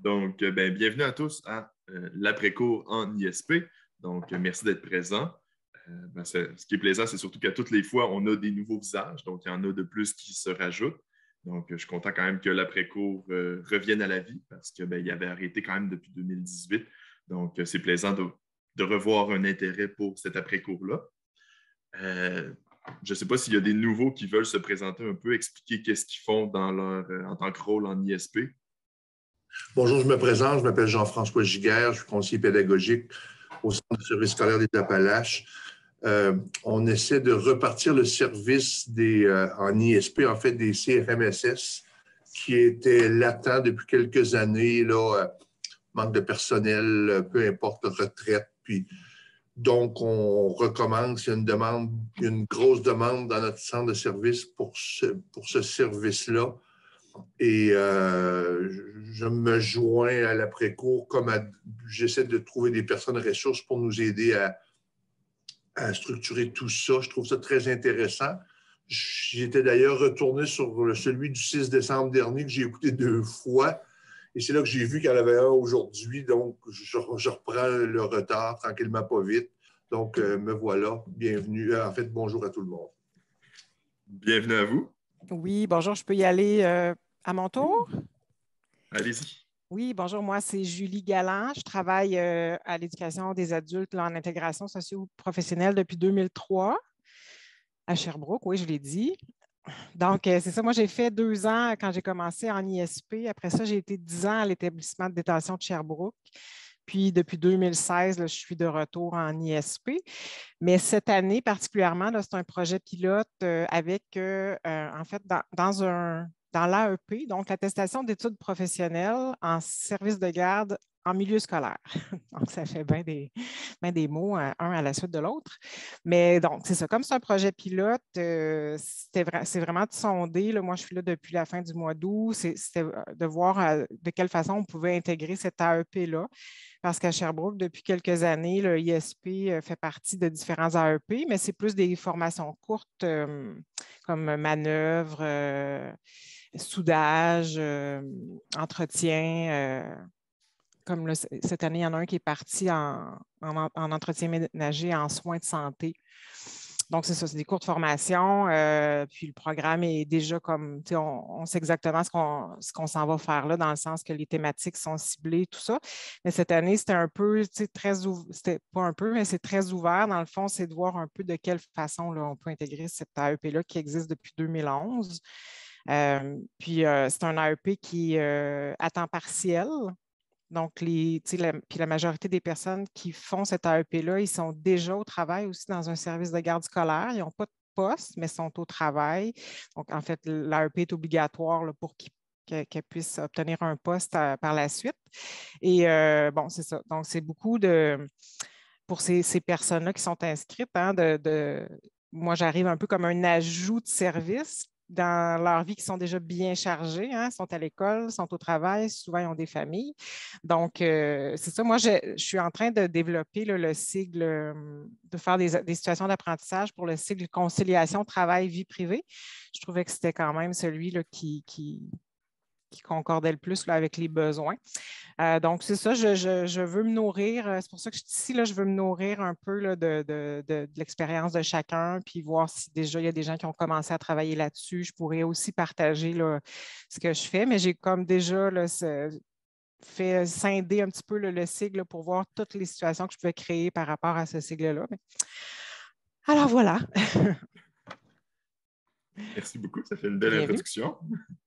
Donc, bienvenue à tous à l'après-cours en ISP. Donc, merci d'être présents. Ce qui est plaisant, c'est surtout qu'à toutes les fois, on a des nouveaux visages. Donc, il y en a de plus qui se rajoutent. Donc, je suis content quand même que l'après-cours revienne à la vie parce qu'il avait arrêté quand même depuis 2018. Donc, c'est plaisant de revoir un intérêt pour cet après-cours-là. Je ne sais pas s'il y a des nouveaux qui veulent se présenter un peu, expliquer qu'est-ce qu'ils font dans en tant que rôle en ISP. Bonjour, je me présente, je m'appelle Jean-François Giguère, je suis conseiller pédagogique au Centre de service scolaire des Appalaches. On essaie de repartir le service en ISP, en fait, des CFMSS, qui était latent depuis quelques années, là, manque de personnel, peu importe, retraite. Puis, donc, on recommence, il y a une grosse demande dans notre centre de service pour ce service-là. Et je me joins à l'après-cours j'essaie de trouver des personnes ressources pour nous aider à structurer tout ça. Je trouve ça très intéressant. J'étais d'ailleurs retourné sur celui du 6 décembre dernier que j'ai écouté 2 fois. Et c'est là que j'ai vu qu'il y en avait un aujourd'hui. Donc, je reprends le retard tranquillement, pas vite. Donc, me voilà. Bienvenue. En fait, bonjour à tout le monde. Bienvenue à vous. Oui, bonjour. Je peux y aller à mon tour? Allez-y. Oui, bonjour. Moi, c'est Julie Galland. Je travaille à l'éducation des adultes là, en intégration socio-professionnelle depuis 2003 à Sherbrooke. Oui, je l'ai dit. Donc, c'est ça. Moi, j'ai fait 2 ans quand j'ai commencé en ISP. Après ça, j'ai été 10 ans à l'établissement de détention de Sherbrooke. Puis, depuis 2016, là, je suis de retour en ISP. Mais cette année, particulièrement, c'est un projet pilote avec, en fait, dans l'AEP, donc l'attestation d'études professionnelles en service de garde en milieu scolaire. Donc, ça fait bien des mots, un à la suite de l'autre. Mais donc, c'est ça. Comme c'est un projet pilote, c'est vraiment de sonder. Là, moi, je suis là depuis la fin du mois d'août. C'était de voir de quelle façon on pouvait intégrer cet AEP-là. Parce qu'à Sherbrooke, depuis quelques années, le ISP fait partie de différents AEP, mais c'est plus des formations courtes comme manœuvre, soudage, entretien. Comme là, cette année, il y en a un qui est parti en entretien ménager, en soins de santé. Donc, c'est ça, c'est des courtes formations. Puis le programme est déjà comme, tu sais, on sait exactement ce qu'on s'en va faire là, dans le sens que les thématiques sont ciblées, tout ça. Mais cette année, c'était un peu, tu sais, c'était pas un peu, mais c'est très ouvert. Dans le fond, c'est de voir un peu de quelle façon là, on peut intégrer cet AEP-là qui existe depuis 2011. Puis c'est un AEP qui est à temps partiel. Donc, puis la majorité des personnes qui font cet AEP-là, ils sont déjà au travail aussi dans un service de garde scolaire. Ils n'ont pas de poste, mais sont au travail. Donc, en fait, l'AEP est obligatoire là, pour qu'elles puissent obtenir un poste par la suite. Et bon, c'est ça. Donc, c'est beaucoup pour ces personnes-là qui sont inscrites, hein, moi, j'arrive un peu comme un ajout de service dans leur vie qui sont déjà bien chargés, hein, sont à l'école, sont au travail, souvent ils ont des familles. Donc, c'est ça. Moi, je suis en train de développer là, le sigle, de faire des situations d'apprentissage pour le sigle conciliation travail-vie privée. Je trouvais que c'était quand même celui là, qui concordait le plus là, avec les besoins. Donc, c'est ça, je veux me nourrir. C'est pour ça que je suis ici, là, je veux me nourrir un peu là, de l'expérience de chacun, puis voir si déjà il y a des gens qui ont commencé à travailler là-dessus. Je pourrais aussi partager là, ce que je fais, mais j'ai comme déjà là, fait scinder un petit peu là, le sigle là, pour voir toutes les situations que je pouvais créer par rapport à ce sigle-là. Alors, voilà. Merci beaucoup, ça fait une belle introduction.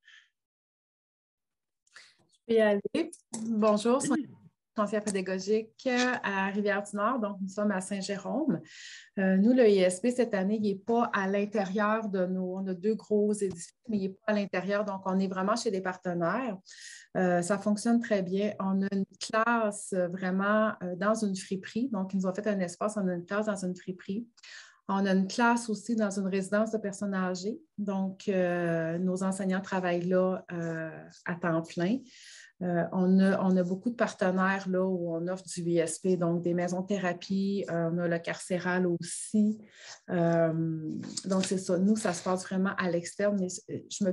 Je peux y aller. Bonjour, je suis conseillère pédagogique à Rivière-du-Nord, donc nous sommes à Saint-Jérôme. Nous, le ISP, cette année, il n'est pas à l'intérieur de on a 2 gros édifices, mais il n'est pas à l'intérieur, donc on est vraiment chez des partenaires. Ça fonctionne très bien. On a une classe vraiment dans une friperie, donc ils nous ont fait un espace, on a une classe dans une friperie. On a une classe aussi dans une résidence de personnes âgées. Donc, nos enseignants travaillent là à temps plein. On a beaucoup de partenaires là où on offre du ISP, donc des maisons de thérapie. On a le carcéral aussi. Donc, c'est ça. Nous, ça se passe vraiment à l'externe, mais je m'occupe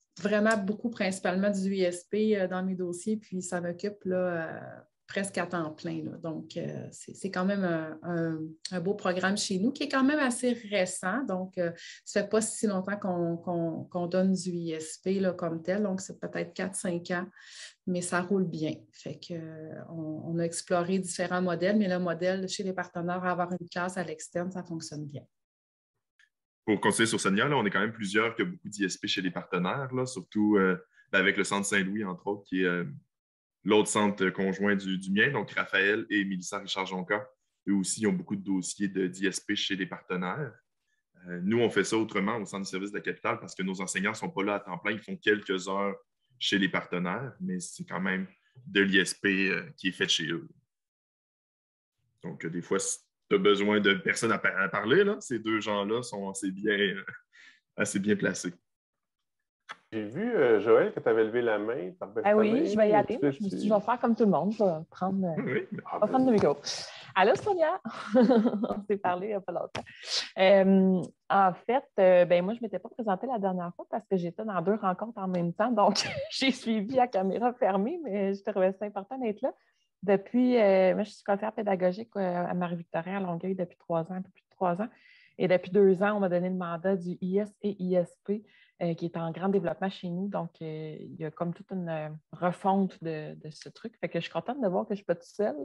vraiment beaucoup principalement du ISP dans mes dossiers, puis ça m'occupe là, presque à temps plein, là. Donc, c'est quand même un beau programme chez nous qui est quand même assez récent. Donc, ça ne fait pas si longtemps qu'on donne du ISP là, comme tel. Donc, c'est peut-être 4-5 ans, mais ça roule bien. Fait qu'on a exploré différents modèles, mais le modèle chez les partenaires, avoir une classe à l'externe, ça fonctionne bien. Pour continuer sur Sonia, là, on est quand même plusieurs qui ont beaucoup d'ISP chez les partenaires, là, surtout avec le Centre Saint-Louis, entre autres, qui est l'autre centre conjoint du mien, donc Raphaël et Mélissa Richard-Jonca. Eux aussi ont beaucoup de dossiers d'ISP chez les partenaires. Nous, on fait ça autrement au Centre de service de la capitale parce que nos enseignants ne sont pas là à temps plein. Ils font quelques heures chez les partenaires, mais c'est quand même de l'ISP qui est fait chez eux. Donc, des fois, si tu as besoin de personnes à parler, là, ces deux gens-là sont assez bien placés. J'ai vu, Joël, que tu avais levé la main. Ah oui, je vais y aller. Je me suis dit, je vais faire comme tout le monde. Je vais prendre, le micro. Allô, Sonia? On s'est parlé il n'y a pas longtemps. En fait, moi, je ne m'étais pas présentée la dernière fois parce que j'étais dans 2 rencontres en même temps. Donc, j'ai suivi à caméra fermée, mais je trouvais ça important d'être là. Depuis, moi, je suis conseillère pédagogique à Marie-Victorin à Longueuil depuis 3 ans, un peu plus de 3 ans. Et depuis 2 ans, on m'a donné le mandat du IS et ISP qui est en grand développement chez nous. Donc, il y a comme toute une refonte de ce truc. Fait que je suis contente de voir que je ne suis pas toute seule.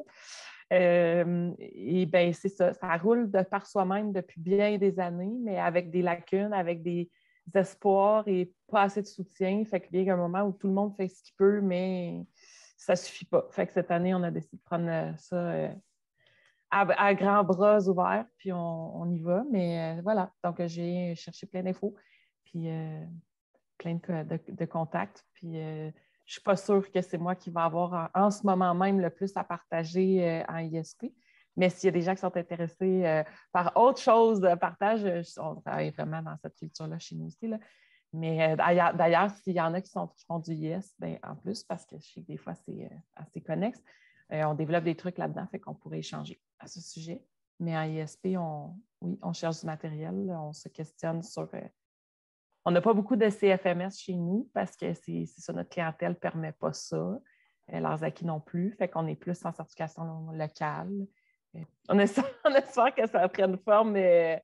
Et bien, c'est ça. Ça roule de par soi-même depuis bien des années, mais avec des lacunes, avec des espoirs et pas assez de soutien. Fait qu'il y a un moment où tout le monde fait ce qu'il peut, mais ça ne suffit pas. Fait que cette année, on a décidé de prendre ça à grands bras ouverts, puis on y va. Mais voilà. Donc, j'ai cherché plein d'infos, puis plein de contacts. Puis je ne suis pas sûre que c'est moi qui va avoir en ce moment même le plus à partager en ISP. Mais s'il y a des gens qui sont intéressés par autre chose de partage, on travaille vraiment dans cette culture-là chez nous aussi, là. Mais d'ailleurs, s'il y en a qui font du IS, bien, en plus, parce que je sais que des fois, c'est assez connexe, on développe des trucs là-dedans, fait qu'on pourrait échanger à ce sujet. Mais en ISP, on cherche du matériel, on se questionne sur... on n'a pas beaucoup de CFMS chez nous parce que c'est ça, notre clientèle ne permet pas ça. Leurs acquis non plus, fait qu'on est plus en certification locale. On espère que ça prenne forme de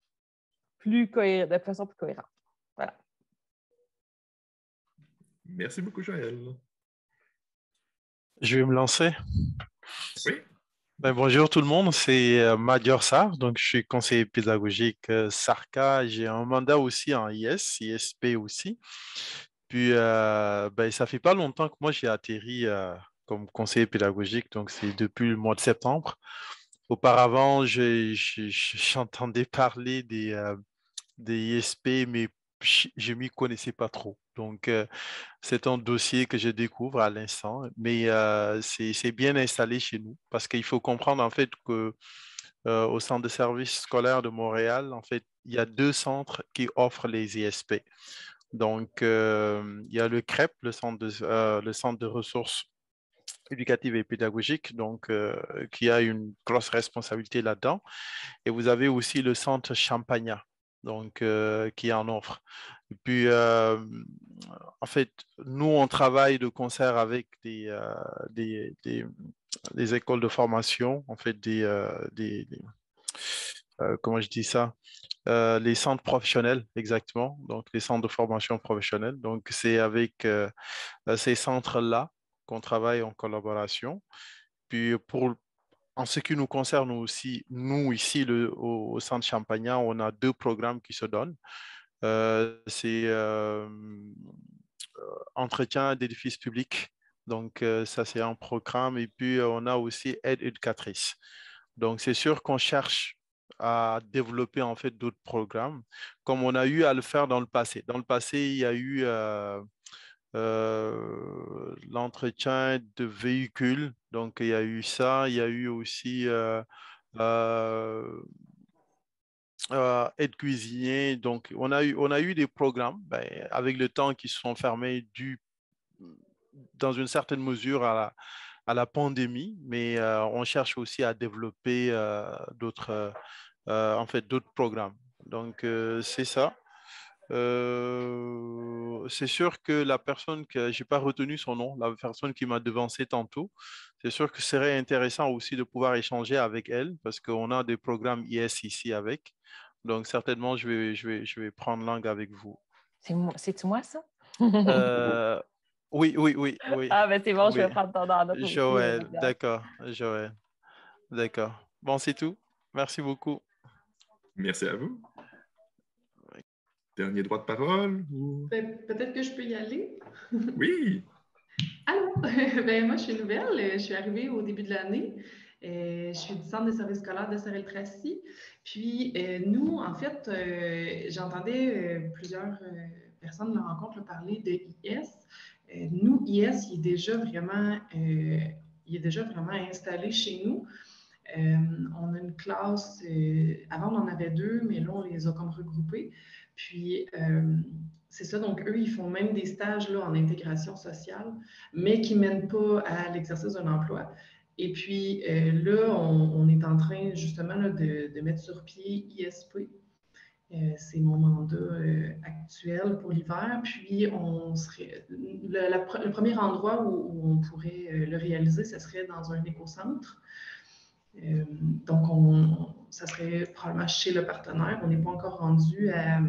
façon plus cohérente. Voilà. Merci beaucoup, Joël. Je vais me lancer. Oui. Bonjour tout le monde, c'est Madior Sarr, donc je suis conseiller pédagogique SARCA. J'ai un mandat aussi en ISP aussi. Puis ça fait pas longtemps que moi j'ai atterri comme conseiller pédagogique, donc c'est depuis le mois de septembre. Auparavant, j'entendais parler des ISP, mais je ne m'y connaissais pas trop. Donc, c'est un dossier que je découvre à l'instant, mais c'est bien installé chez nous parce qu'il faut comprendre en fait que au centre de services scolaires de Montréal, en fait, il y a 2 centres qui offrent les ISP. Donc, il y a le CREP, le centre de ressources éducatives et pédagogiques, donc qui a une grosse responsabilité là-dedans. Et vous avez aussi le centre Champagnat, donc qui en offre. Et puis, en fait, nous, on travaille de concert avec des écoles de formation, en fait, comment je dis ça? Les centres professionnels, exactement. Donc, les centres de formation professionnelle. Donc, c'est avec ces centres-là qu'on travaille en collaboration. Puis, en ce qui nous concerne aussi, nous, ici, au Centre Champagnat, on a 2 programmes qui se donnent. C'est entretien d'édifices publics. Donc, ça, c'est un programme. Et puis, on a aussi aide éducatrice. Donc, c'est sûr qu'on cherche à développer, en fait, d'autres programmes, comme on a eu à le faire dans le passé. Dans le passé, il y a eu l'entretien de véhicules. Donc, il y a eu ça. Il y a eu aussi aide cuisinier. Donc, on a eu des programmes avec le temps qui se sont fermés dans une certaine mesure à la pandémie, mais on cherche aussi à développer d'autres programmes. Donc, c'est ça. C'est sûr que la personne que je n'ai pas retenu son nom, la personne qui m'a devancé tantôt, c'est sûr que ce serait intéressant aussi de pouvoir échanger avec elle parce qu'on a des programmes IS ici avec. Donc, certainement, je vais prendre langue avec vous. C'est-tu moi, ça? Euh, oui, oui, oui, oui. Ah, ben c'est bon, je Oui. vais prendre ton nom aussi. Joël, d'accord, Joël, d'accord. Bon, c'est tout. Merci beaucoup. Merci à vous. Dernier droit de parole? Peut-être que je peux y aller. Oui. Allô? Ben, moi, je suis nouvelle. Je suis arrivée au début de l'année. Je suis du Centre des services scolaires de Sorel-Tracy. Puis, nous, en fait, j'entendais plusieurs personnes de la rencontre là, parler de IS. Nous, IS, il est déjà vraiment installé chez nous. On a une classe, avant on en avait deux, mais là on les a comme regroupés. Puis c'est ça, donc eux, ils font même des stages là, en intégration sociale, mais qui ne mènent pas à l'exercice d'un emploi. Et puis là, on est en train justement là, de mettre sur pied ISP. C'est mon mandat actuel pour l'hiver. Puis, on serait, le premier endroit où on pourrait le réaliser, ce serait dans un écocentre. Donc, ça serait probablement chez le partenaire. On n'est pas encore rendu à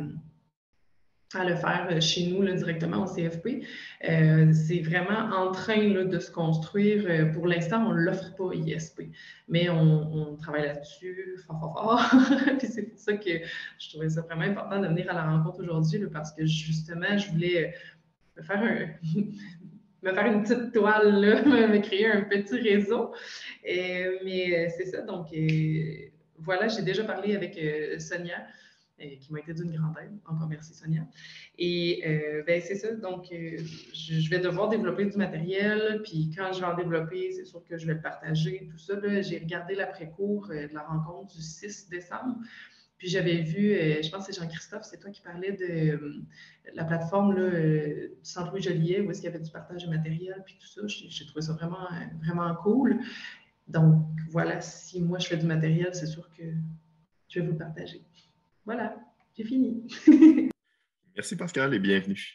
le faire chez nous là, directement au CFP. C'est vraiment en train là, de se construire. Pour l'instant, on ne l'offre pas ISP, mais on travaille là-dessus fort, fort, fort. Puis c'est pour ça que je trouvais ça vraiment important de venir à la rencontre aujourd'hui là, parce que justement, je voulais me faire une petite toile, là, me créer un petit réseau. Mais c'est ça, donc voilà, j'ai déjà parlé avec Sonia, qui m'a été d'une grande aide. Encore merci, Sonia. Et ben, c'est ça, donc je vais devoir développer du matériel, puis quand je vais en développer, c'est sûr que je vais le partager, tout ça. J'ai regardé l'après-cours de la rencontre du 6 décembre. Puis j'avais vu, je pense que c'est Jean-Christophe, c'est toi qui parlais de la plateforme là, du Centre Louis-Joliet, où est-ce qu'il y avait du partage de matériel, puis tout ça. J'ai trouvé ça vraiment, vraiment cool. Donc voilà, si moi je fais du matériel, c'est sûr que je vais vous le partager. Voilà, j'ai fini. Merci Pascal et bienvenue.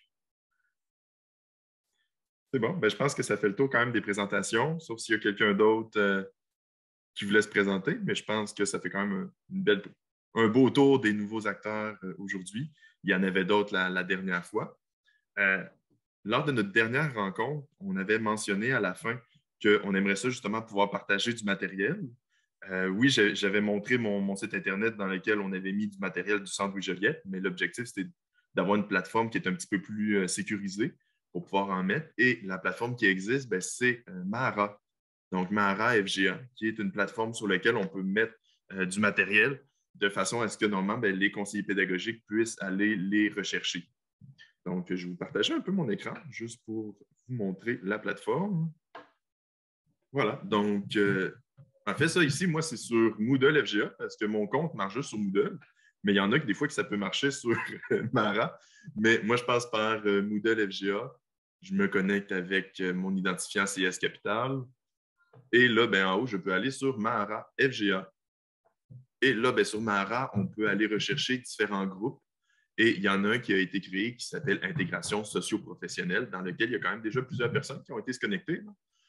C'est bon, ben, je pense que ça fait le tour quand même des présentations, sauf s'il y a quelqu'un d'autre qui voulait se présenter, mais je pense que ça fait quand même un beau tour des nouveaux acteurs aujourd'hui. Il y en avait d'autres la dernière fois. Lors de notre dernière rencontre, on avait mentionné à la fin qu'on aimerait ça justement pouvoir partager du matériel. Oui, j'avais montré mon site Internet dans lequel on avait mis du matériel du Centre Louis-Joliet, mais l'objectif, c'était d'avoir une plateforme qui est un petit peu plus sécurisée pour pouvoir en mettre. Et la plateforme qui existe, c'est Mahara. Donc, Mahara FGA, qui est une plateforme sur laquelle on peut mettre du matériel de façon à ce que normalement, les conseillers pédagogiques puissent aller les rechercher. Donc, je vais vous partager un peu mon écran juste pour vous montrer la plateforme. Voilà. Donc, en fait, ça ici, moi, c'est sur Moodle FGA parce que mon compte marche juste sur Moodle. Mais il y en a que des fois que ça peut marcher sur Mahara. Mais moi, je passe par Moodle FGA. Je me connecte avec mon identifiant CS Capital. Et là, en haut, je peux aller sur Mahara FGA. Et là, sur Mahara, on peut aller rechercher différents groupes. Et il y en a un qui a été créé qui s'appelle Intégration socio-professionnelle, dans lequel il y a quand même déjà plusieurs personnes qui ont été se connecter.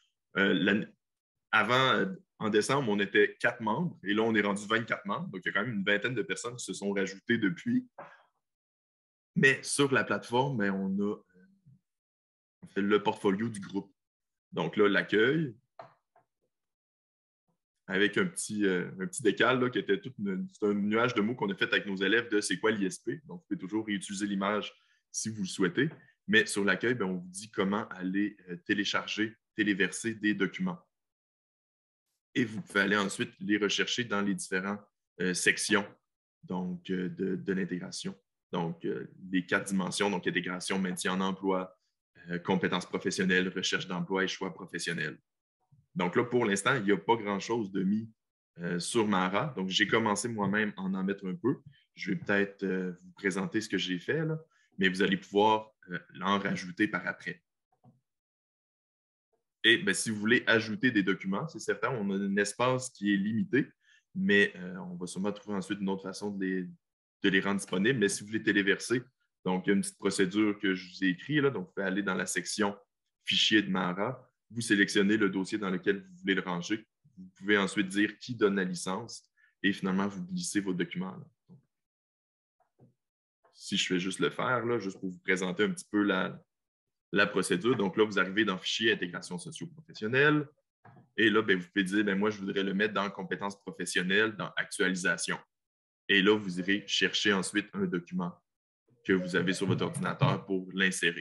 Avant, en décembre, on était 4 membres et là, on est rendu 24 membres. Donc, il y a quand même une vingtaine de personnes qui se sont rajoutées depuis. Mais sur la plateforme, on a le portfolio du groupe. Donc là, l'accueil, avec un petit décal là, qui était c'est un nuage de mots qu'on a fait avec nos élèves de c'est quoi l'ISP. Donc, vous pouvez toujours réutiliser l'image si vous le souhaitez. Mais sur l'accueil, on vous dit comment aller télécharger, téléverser des documents. Et vous pouvez aller ensuite les rechercher dans les différentes sections donc, de l'intégration. Donc, les 4 dimensions, donc intégration, maintien en emploi, compétences professionnelles, recherche d'emploi et choix professionnels. Donc là, pour l'instant, il n'y a pas grand-chose de mis sur Mahara. Donc, j'ai commencé moi-même à en mettre un peu. Je vais peut-être vous présenter ce que j'ai fait, là, mais vous allez pouvoir en rajouter par après. Et si vous voulez ajouter des documents, c'est certain, on a un espace qui est limité, mais on va sûrement trouver ensuite une autre façon de les rendre disponibles. Mais si vous voulez téléverser, Donc, il y a une petite procédure que je vous ai écrite. Là. Donc, vous pouvez aller dans la section Fichier de Mara. Vous sélectionnez le dossier dans lequel vous voulez le ranger. Vous pouvez ensuite dire qui donne la licence et finalement, vous glissez vos documents. Là. Si je fais juste le faire, là, juste pour vous présenter un petit peu la procédure. Donc là, vous arrivez dans Fichier Intégration socio-professionnelle. Et là, vous pouvez dire, moi, je voudrais le mettre dans Compétences professionnelles, dans Actualisation. Et là, vous irez chercher ensuite un document que vous avez sur votre ordinateur pour l'insérer.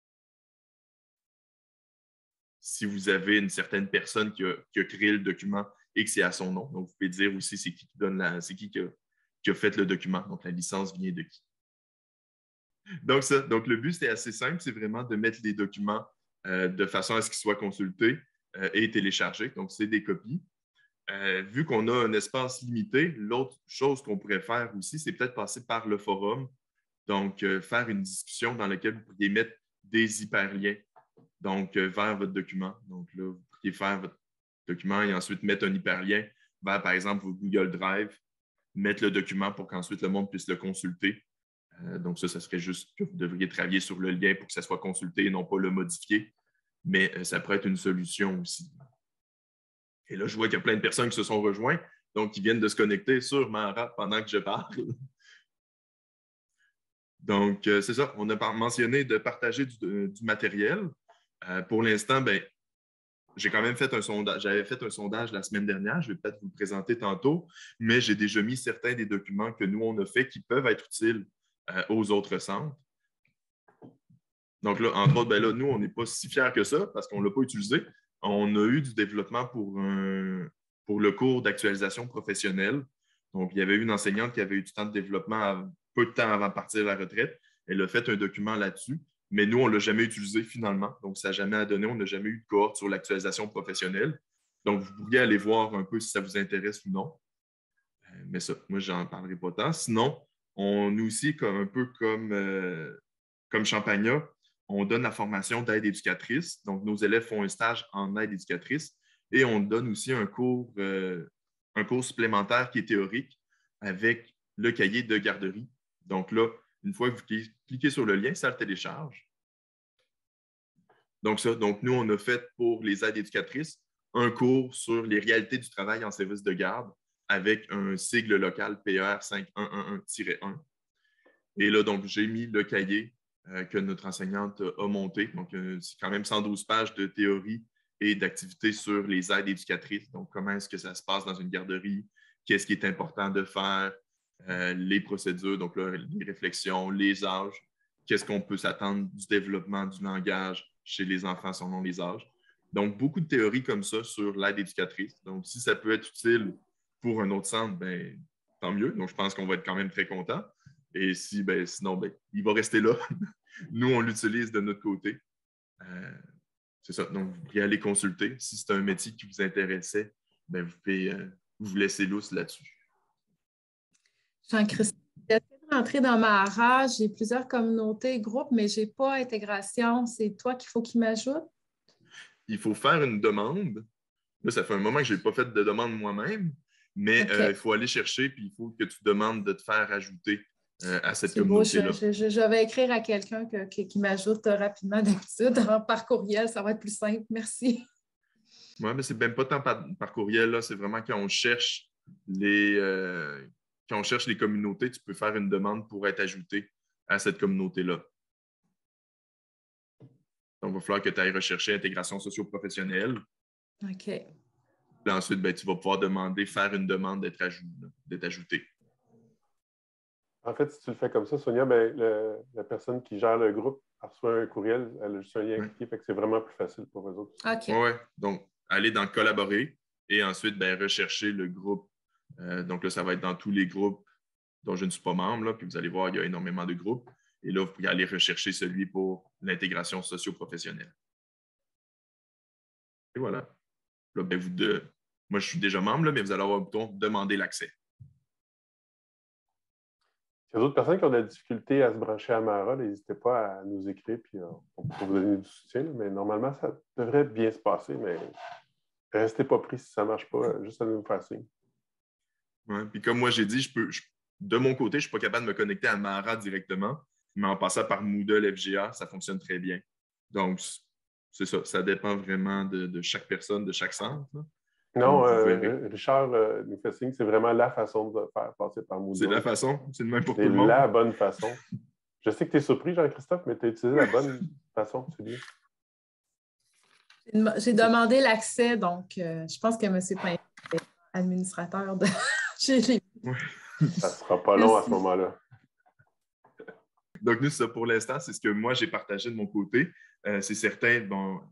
Si vous avez une certaine personne qui a créé le document et que c'est à son nom, donc vous pouvez dire aussi c'est qui a fait le document. Donc, la licence vient de qui. Donc le but, c'est assez simple, c'est vraiment de mettre les documents de façon à ce qu'ils soient consultés et téléchargés. Donc, c'est des copies. Vu qu'on a un espace limité, l'autre chose qu'on pourrait faire aussi, c'est peut-être passer par le forum. Donc, faire une discussion dans laquelle vous pourriez mettre des hyperliens donc, vers votre document. Donc, là, vous pourriez faire votre document et ensuite mettre un hyperlien vers, par exemple, vos Google Drive, mettre le document pour qu'ensuite le monde puisse le consulter. Donc, ça serait juste que vous devriez travailler sur le lien pour que ça soit consulté et non pas le modifier. Mais ça pourrait être une solution aussi. Et là, je vois qu'il y a plein de personnes qui se sont rejoints, donc qui viennent de se connecter sur Mara pendant que je parle. Donc, c'est ça. On a mentionné de partager du matériel. Pour l'instant, j'ai quand même fait un sondage. J'avais fait un sondage la semaine dernière. Je vais peut-être vous le présenter tantôt, mais j'ai déjà mis certains des documents que nous, on a fait qui peuvent être utiles aux autres centres. Donc là, entre autres, là, nous, on n'est pas si fiers que ça parce qu'on ne l'a pas utilisé. On a eu du développement pour le cours d'actualisation professionnelle. Donc, il y avait une enseignante qui avait eu du temps de développement peu de temps avant de partir à la retraite. Elle a fait un document là-dessus, mais nous, on ne l'a jamais utilisé finalement. Donc, ça n'a jamais donné. On n'a jamais eu de cohorte sur l'actualisation professionnelle. Donc, vous pourriez aller voir un peu si ça vous intéresse ou non. Mais ça, moi, je n'en parlerai pas tant. Sinon, on est aussi un peu comme Champagnat, on donne la formation d'aide éducatrice. Donc, nos élèves font un stage en aide éducatrice et on donne aussi un cours supplémentaire qui est théorique avec le cahier de garderie. Donc là, une fois que vous cliquez sur le lien, ça le télécharge. Donc, nous, on a fait pour les aides éducatrices un cours sur les réalités du travail en service de garde avec un sigle local PER 5111-1. Et là, donc, j'ai mis le cahier que notre enseignante a monté. Donc, c'est quand même 112 pages de théorie et d'activités sur les aides éducatrices. Donc, comment est-ce que ça se passe dans une garderie? Qu'est-ce qui est important de faire? Les procédures, donc là, les réflexions, les âges. Qu'est-ce qu'on peut s'attendre du développement du langage chez les enfants selon les âges? Donc, beaucoup de théories comme ça sur l'aide éducatrice. Donc, si ça peut être utile pour un autre centre, tant mieux. Donc, je pense qu'on va être quand même très contents. Et si, sinon, il va rester là. Nous, on l'utilise de notre côté. C'est ça. Donc, vous pourriez aller consulter. Si c'est un métier qui vous intéressait, vous pouvez vous laisser lousse là-dessus. Jean-Christophe, j'essaie de rentrer dans Mara. J'ai plusieurs communautés, groupes, mais je n'ai pas intégration. C'est toi qu'il faut qu'il m'ajoute? Il faut faire une demande. Là, ça fait un moment que je n'ai pas fait de demande moi-même, mais il faut aller chercher puis il faut que tu demandes de te faire ajouter à cette communauté-là. Je vais écrire à quelqu'un qui m'ajoute rapidement d'habitude par courriel. Ça va être plus simple. Merci. Oui, mais c'est même pas tant par courriel. Là. C'est vraiment quand on cherche les communautés, tu peux faire une demande pour être ajouté à cette communauté-là. Donc, il va falloir que tu ailles rechercher intégration socio-professionnelle. OK. Puis ensuite, tu vas pouvoir faire une demande d'être ajouté. En fait, si tu le fais comme ça, Sonia, la personne qui gère le groupe reçoit un courriel, elle a juste un lien cliqué, fait que c'est vraiment plus facile pour eux autres. OK. Oui, donc aller dans collaborer et ensuite rechercher le groupe. Donc là, ça va être dans tous les groupes dont je ne suis pas membre, là, puis vous allez voir, il y a énormément de groupes. Et là, vous pouvez aller rechercher celui pour l'intégration socio-professionnelle. Et voilà. Là, moi, je suis déjà membre, là, mais vous allez avoir un bouton « Demander l'accès ». Il y a d'autres personnes qui ont de la difficulté à se brancher à Mara, n'hésitez pas à nous écrire, puis on peut vous donner du soutien. Mais normalement, ça devrait bien se passer, mais restez pas pris si ça ne marche pas, juste à nous faire signe. Ouais, puis comme moi, j'ai dit, de mon côté, je ne suis pas capable de me connecter à Mara directement, mais en passant par Moodle FGA, ça fonctionne très bien. Donc, c'est ça. Ça dépend vraiment de chaque personne, de chaque centre. Là. Non, Richard nous fait signe que c'est vraiment la façon de faire passer par Moodle. C'est la façon, c'est le même pour tout C'est le monde. la bonne façon. Je sais que tu es surpris, Jean-Christophe, mais tu as utilisé la bonne façon, tu dis. J'ai demandé l'accès, donc je pense que M. Pain est administrateur de chez les... Ça ne sera pas long à ce moment-là. Donc, nous, ça, pour l'instant, c'est ce que moi, j'ai partagé de mon côté. C'est certain, bon,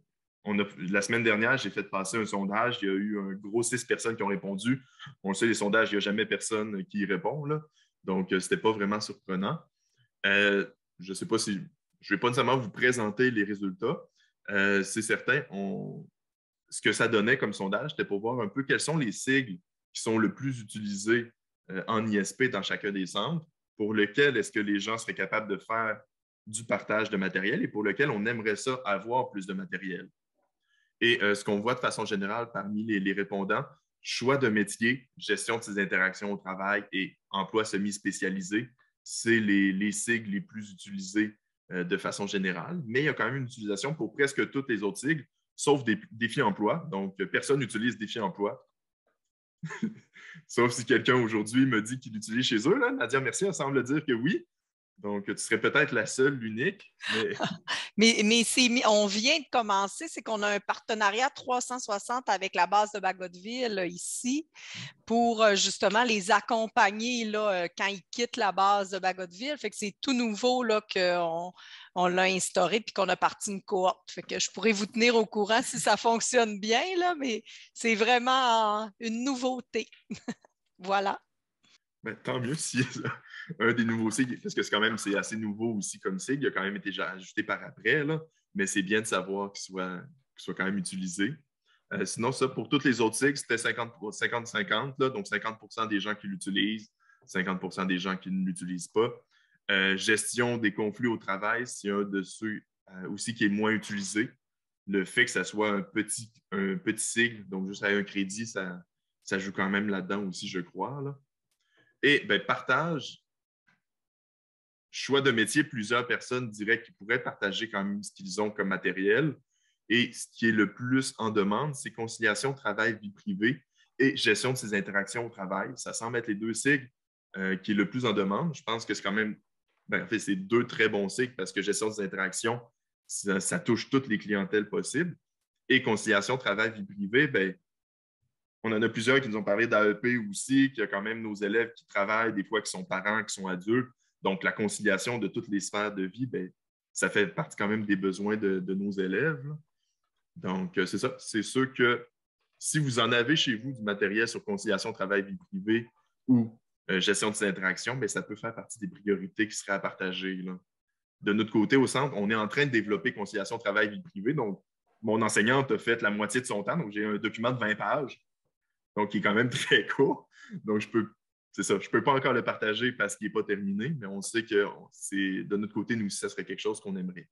la semaine dernière, j'ai fait passer un sondage. Il y a eu un gros 6 personnes qui ont répondu. On le sait, les sondages, il n'y a jamais personne qui y répond. Là. Donc, ce n'était pas vraiment surprenant. Je ne sais pas si... Je ne vais pas nécessairement vous présenter les résultats. C'est certain, ce que ça donnait comme sondage, c'était pour voir un peu quels sont les sigles qui sont le plus utilisés en ISP dans chacun des centres, pour lequel est-ce que les gens seraient capables de faire du partage de matériel et pour lequel on aimerait ça avoir plus de matériel. Et ce qu'on voit de façon générale parmi les répondants, choix de métier, gestion de ses interactions au travail et emploi semi-spécialisé, c'est les sigles les plus utilisés de façon générale, mais il y a quand même une utilisation pour presque tous les autres sigles, sauf des défis emploi. Donc, personne n'utilise défi emploi. Sauf si quelqu'un aujourd'hui me dit qu'il l'utilise chez eux. Là. Nadia Mercier, elle semble dire que oui. Donc, tu serais peut-être la seule, l'unique. Mais on vient de commencer, c'est qu'on a un partenariat 360 avec la base de Bagotville ici pour justement les accompagner là, quand ils quittent la base de Bagotville. Fait que c'est tout nouveau là, qu'on l'a instauré puis qu'on a parti une cohorte. Fait que je pourrais vous tenir au courant si ça fonctionne bien, là, mais c'est vraiment une nouveauté. Voilà. Ben, tant mieux si un des nouveaux sigles, parce que c'est assez nouveau aussi comme sigle, il a quand même été ajouté par après, là, mais c'est bien de savoir qu'il soit quand même utilisé. Sinon, ça, pour tous les autres sigles, c'était 50-50, donc 50% des gens qui l'utilisent, 50% des gens qui ne l'utilisent pas. Gestion des conflits au travail, c'est un de ceux aussi qui est moins utilisé. Le fait que ça soit un petit sigle, donc juste avec un crédit, ça joue quand même là-dedans aussi, je crois. Là. Et partage, choix de métier, plusieurs personnes diraient qu'ils pourraient partager quand même ce qu'ils ont comme matériel. Et ce qui est le plus en demande, c'est conciliation travail-vie privée et gestion de ses interactions au travail. Ça semble être les 2 sigles qui est le plus en demande. Je pense que c'est quand même, en fait, c'est 2 très bons sigles parce que gestion des interactions, ça touche toutes les clientèles possibles. Et conciliation travail-vie privée, on en a plusieurs qui nous ont parlé d'AEP aussi, qu'il y a quand même nos élèves qui travaillent, des fois qui sont parents, qui sont adultes. Donc, la conciliation de toutes les sphères de vie, ça fait partie quand même des besoins de nos élèves. Là. Donc, c'est ça. C'est sûr que si vous en avez chez vous du matériel sur conciliation travail-vie privée ou gestion de ces interactions, ça peut faire partie des priorités qui seraient à partager. Là. De notre côté, au centre, on est en train de développer conciliation travail-vie privée. Donc, mon enseignante a fait la moitié de son temps. Donc, j'ai un document de 20 pages. Donc, il est quand même très court. Donc, je ne peux pas encore le partager parce qu'il n'est pas terminé, mais on sait que de notre côté, nous aussi, ça serait quelque chose qu'on aimerait.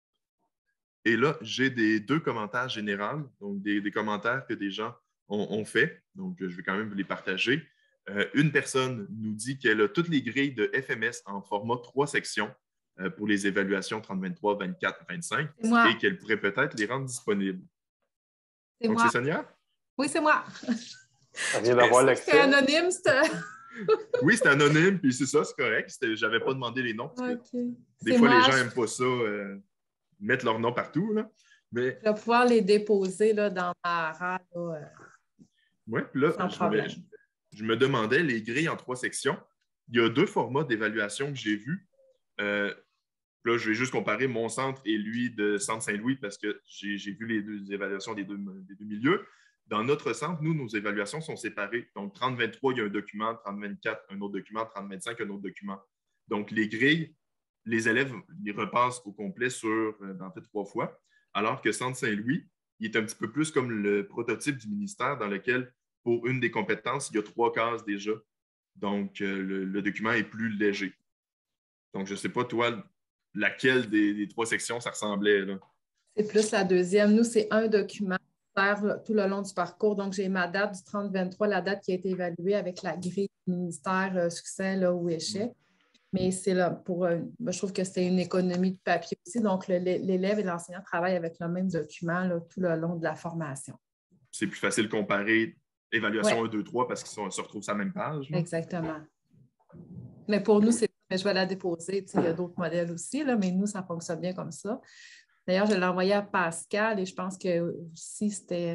Et là, j'ai 2 commentaires généraux, donc des commentaires que des gens ont fait. Donc, je vais quand même vous les partager. Une personne nous dit qu'elle a toutes les grilles de FMS en format 3 sections pour les évaluations 30, 23, 24, 25 et qu'elle pourrait peut-être les rendre disponibles. Donc, c'est Sonia? Oui, c'est moi. Ça vient d'avoir l'accès. C'est anonyme, Oui, c'est anonyme, puis c'est ça, c'est correct. Je n'avais pas demandé les noms. Okay. Des fois, les gens n'aiment pas ça, mettre leur nom partout. Là. Mais... Je vais pouvoir les déposer là, dans ma RAD. Oui, puis là, je me demandais, les grilles en 3 sections, il y a 2 formats d'évaluation que j'ai vus. Là, je vais juste comparer mon centre et lui de Centre Saint-Louis parce que j'ai vu les 2 évaluations des deux milieux. Dans notre centre, nous, nos évaluations sont séparées. Donc, 30-23, il y a un document, 30-24, un autre document, 30-25, un autre document. Donc, les grilles, les élèves les repassent au complet en fait 3 fois, alors que Centre Saint-Louis, il est un petit peu plus comme le prototype du ministère dans lequel, pour une des compétences, il y a 3 cases déjà. Donc, le document est plus léger. Donc, je ne sais pas, toi, laquelle des 3 sections ça ressemblait, là? C'est plus la deuxième. Nous, c'est un document tout le long du parcours. Donc, j'ai ma date du 30-23, la date qui a été évaluée avec la grille du ministère succès là, ou échec. Mais c'est là pour. Je trouve que c'est une économie de papier aussi. Donc, l'élève et l'enseignant travaillent avec le même document là, tout le long de la formation. C'est plus facile de comparer évaluation 1, 2, 3 parce qu'ils se retrouvent sur la même page. Là. Exactement. Mais pour nous, je vais la déposer. Il y a d'autres modèles aussi, là, mais nous, ça fonctionne bien comme ça. D'ailleurs, je l'ai envoyé à Pascal et je pense que aussi c'était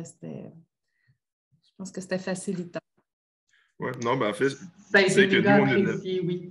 facilitant. Oui, non, ben en fait, ça a été méga apprécié, oui.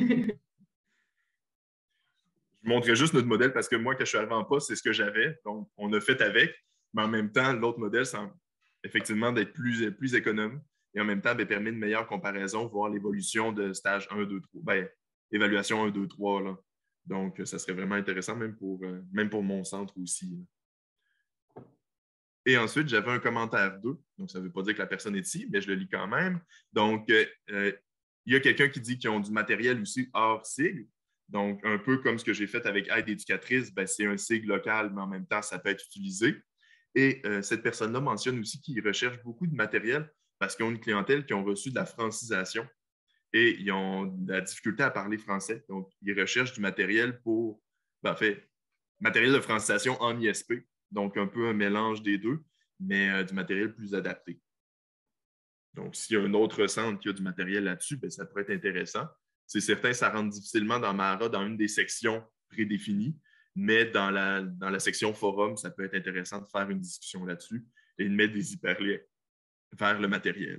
Je montrais juste notre modèle parce que moi, quand je suis arrivé en poste, c'est ce que j'avais. Donc, on a fait avec, mais en même temps, l'autre modèle semble effectivement d'être plus économe et en même temps, permet une meilleure comparaison, voir l'évolution de stage 1, 2, 3. Ben, évaluation 1, 2, 3. Là. Donc, ça serait vraiment intéressant, même pour mon centre aussi. Là. Et ensuite, j'avais un commentaire 2. Donc, ça ne veut pas dire que la personne est ici, mais je le lis quand même. Donc, il y a quelqu'un qui dit qu'ils ont du matériel aussi hors sigle. Donc, un peu comme ce que j'ai fait avec Aide éducatrice, c'est un sigle local, mais en même temps, ça peut être utilisé. Et cette personne-là mentionne aussi qu'ils recherchent beaucoup de matériel parce qu'ils ont une clientèle qui ont reçu de la francisation et ils ont de la difficulté à parler français. Donc, ils recherchent du matériel matériel de francisation en ISP. Donc, un peu un mélange des deux, mais du matériel plus adapté. Donc, s'il y a un autre centre qui a du matériel là-dessus, ça pourrait être intéressant. C'est certain, ça rentre difficilement dans Mahara, dans une des sections prédéfinies, mais dans la section forum, ça peut être intéressant de faire une discussion là-dessus et de mettre des hyperliens vers le matériel.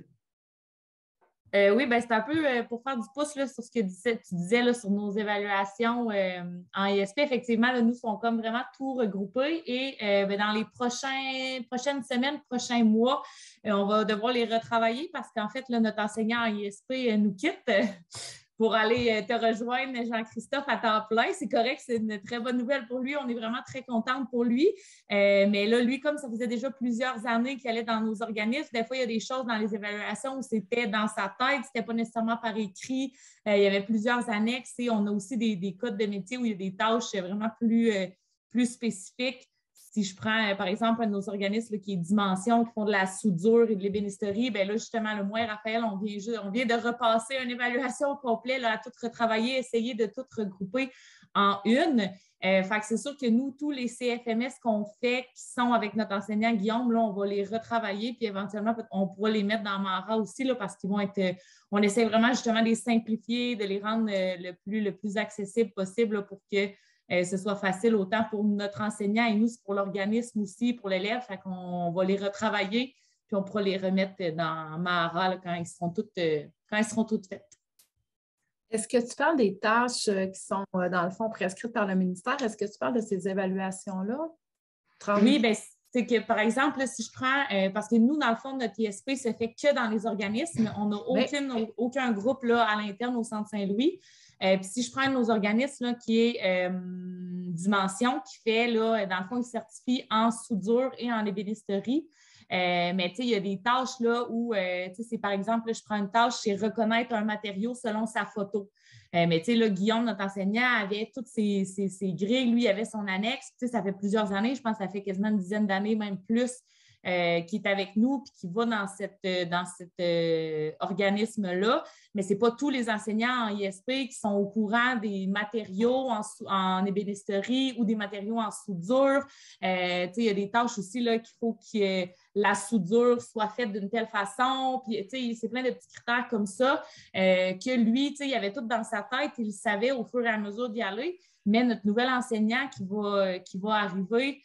Oui, c'est un peu pour faire du pouce là, sur ce que tu disais là, sur nos évaluations en ISP. Effectivement, là, nous sommes comme vraiment tout regroupés et dans les prochaines semaines, prochains mois, on va devoir les retravailler parce qu'en fait, là, notre enseignant en ISP nous quitte. Pour aller te rejoindre, Jean-Christophe, à temps plein. C'est correct, c'est une très bonne nouvelle pour lui. On est vraiment très contente pour lui. Mais là, lui, comme ça faisait déjà plusieurs années qu'il allait dans nos organismes, des fois, il y a des choses dans les évaluations où c'était dans sa tête, c'était pas nécessairement par écrit. Il y avait plusieurs annexes et on a aussi des codes de métier où il y a des tâches vraiment plus spécifiques. Si je prends, par exemple, un de nos organismes là, qui est Dimension, qui font de la soudure et de l'ébénisterie, bien là, justement, moi et Raphaël, on vient de repasser une évaluation complète, là, à tout retravailler, essayer de tout regrouper en une. Fait que c'est sûr que nous, tous les CFMS qu'on fait, qui sont avec notre enseignant Guillaume, là, on va les retravailler, puis éventuellement, on pourra les mettre dans Mahara aussi, là, parce qu'ils vont être. On essaie vraiment justement de les simplifier, de les rendre le plus accessible possible là, pour que ce soit facile autant pour notre enseignant et nous, c'est pour l'organisme aussi, pour l'élève. Fait qu'on va les retravailler, puis on pourra les remettre dans Mahara là, quand ils seront toutes faites. Est-ce que tu parles des tâches qui sont, dans le fond, prescrites par le ministère? Est-ce que tu parles de ces évaluations-là? Oui, bien, c'est que, par exemple, là, si je prends, parce que nous, dans le fond, notre ISP se fait que dans les organismes. On n'a aucun groupe là, à l'interne au Centre Saint-Louis. Puis si je prends nos organismes là, qui est Dimension, qui fait, là, dans le fond, il certifie en soudure et en ébénisterie. Mais il y a des tâches là, où, c'est par exemple, là, je prends une tâche, c'est reconnaître un matériau selon sa photo. Mais là, Guillaume, notre enseignant, avait toutes ses grilles. Lui, il avait son annexe. Ça fait plusieurs années, je pense que ça fait quasiment une dizaine d'années, même plus, qui est avec nous et qui va dans cet organisme-là. Mais ce n'est pas tous les enseignants en ISP qui sont au courant des matériaux en ébénisterie ou des matériaux en soudure. Il y a des tâches aussi là, qu'il faut que la soudure soit faite d'une telle façon. Puis, c'est plein de petits critères comme ça que lui, il avait tout dans sa tête. Il savait au fur et à mesure d'y aller. Mais notre nouvel enseignant qui va arriver,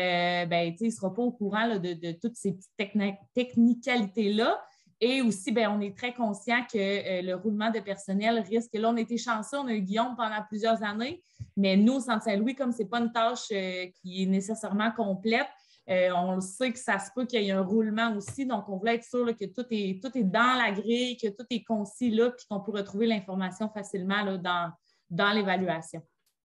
il ne sera pas au courant là, de toutes ces petites technicalités-là. Et aussi, on est très conscient que le roulement de personnel risque. Là, on a été chanceux, on a eu Guillaume pendant plusieurs années, mais nous, au Centre Saint-Louis, comme ce n'est pas une tâche qui est nécessairement complète, on le sait que ça se peut qu'il y ait un roulement aussi. Donc, on voulait être sûr là, que tout est dans la grille, que tout est concis là, puis qu'on peut retrouver l'information facilement là, dans l'évaluation.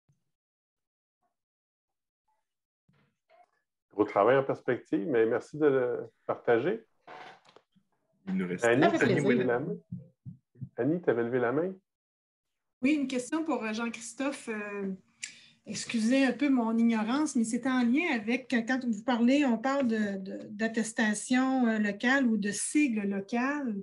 Gros travail en perspective, mais merci de le partager. Il nous reste Annie, tu avais levé la main. Annie, tu avais levé la main? Oui, une question pour Jean-Christophe. Excusez un peu mon ignorance, mais c'est en lien avec, quand vous parlez, on parle d'attestation locale ou de sigle local.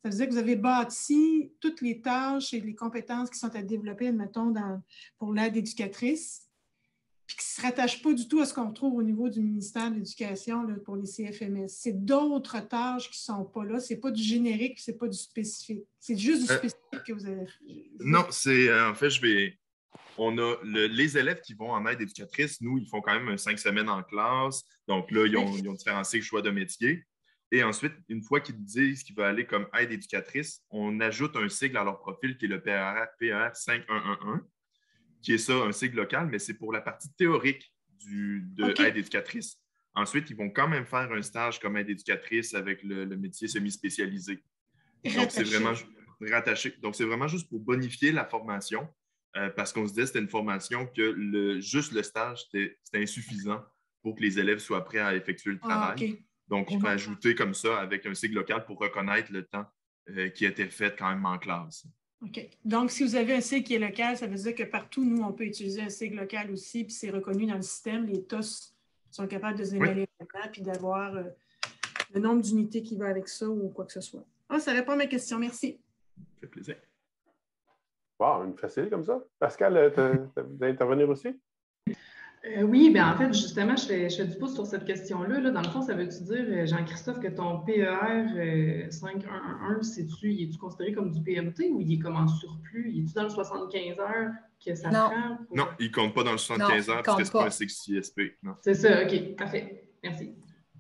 Ça veut dire que vous avez bâti toutes les tâches et les compétences qui sont à développer, admettons, pour l'aide éducatrice, puis qui ne se rattachent pas du tout à ce qu'on trouve au niveau du ministère de l'Éducation pour les CFMS. C'est d'autres tâches qui ne sont pas là. Ce n'est pas du générique, ce n'est pas du spécifique. C'est juste du spécifique que vous avez fait. Non, c'est en fait, on a les élèves qui vont en aide éducatrice, nous, ils font quand même 5 semaines en classe. Donc là, ils ont différents cycles choix de métier. Et ensuite, une fois qu'ils disent qu'ils veulent aller comme aide éducatrice, on ajoute un sigle à leur profil qui est le PER 5111, qui est ça, un sigle local, mais c'est pour la partie théorique de aide éducatrice. Ensuite, ils vont quand même faire un stage comme aide éducatrice avec le métier semi-spécialisé. Donc, c'est vraiment rattaché. Donc, c'est vraiment juste pour bonifier la formation. Parce qu'on se disait que c'était une formation que juste le stage, c'était insuffisant pour que les élèves soient prêts à effectuer le travail. Donc, il faut ajouter comme ça avec un sigle local pour reconnaître le temps qui a été fait quand même en classe. OK. Donc, si vous avez un sigle qui est local, ça veut dire que partout, nous, on peut utiliser un sigle local aussi, puis c'est reconnu dans le système. Les TOS sont capables de se démêler là-dedans, puis d'avoir le nombre d'unités qui va avec ça ou quoi que ce soit. Ah, ça répond à ma question. Merci. Ça fait plaisir. Wow, une facile comme ça. Pascal, tu veux intervenir aussi? Oui, bien en fait, justement, je fais du pouce sur cette question-là. Là. Dans le fond, ça veut-tu dire, Jean-Christophe, que ton PER 5111, il est-tu considéré comme du PMT ou il est comme en surplus? Il est-tu dans le 75 heures que ça prend? Non, il ne compte pas dans le 75 heures parce que ce n'est pas un CXISP. C'est ça, OK, parfait. Merci.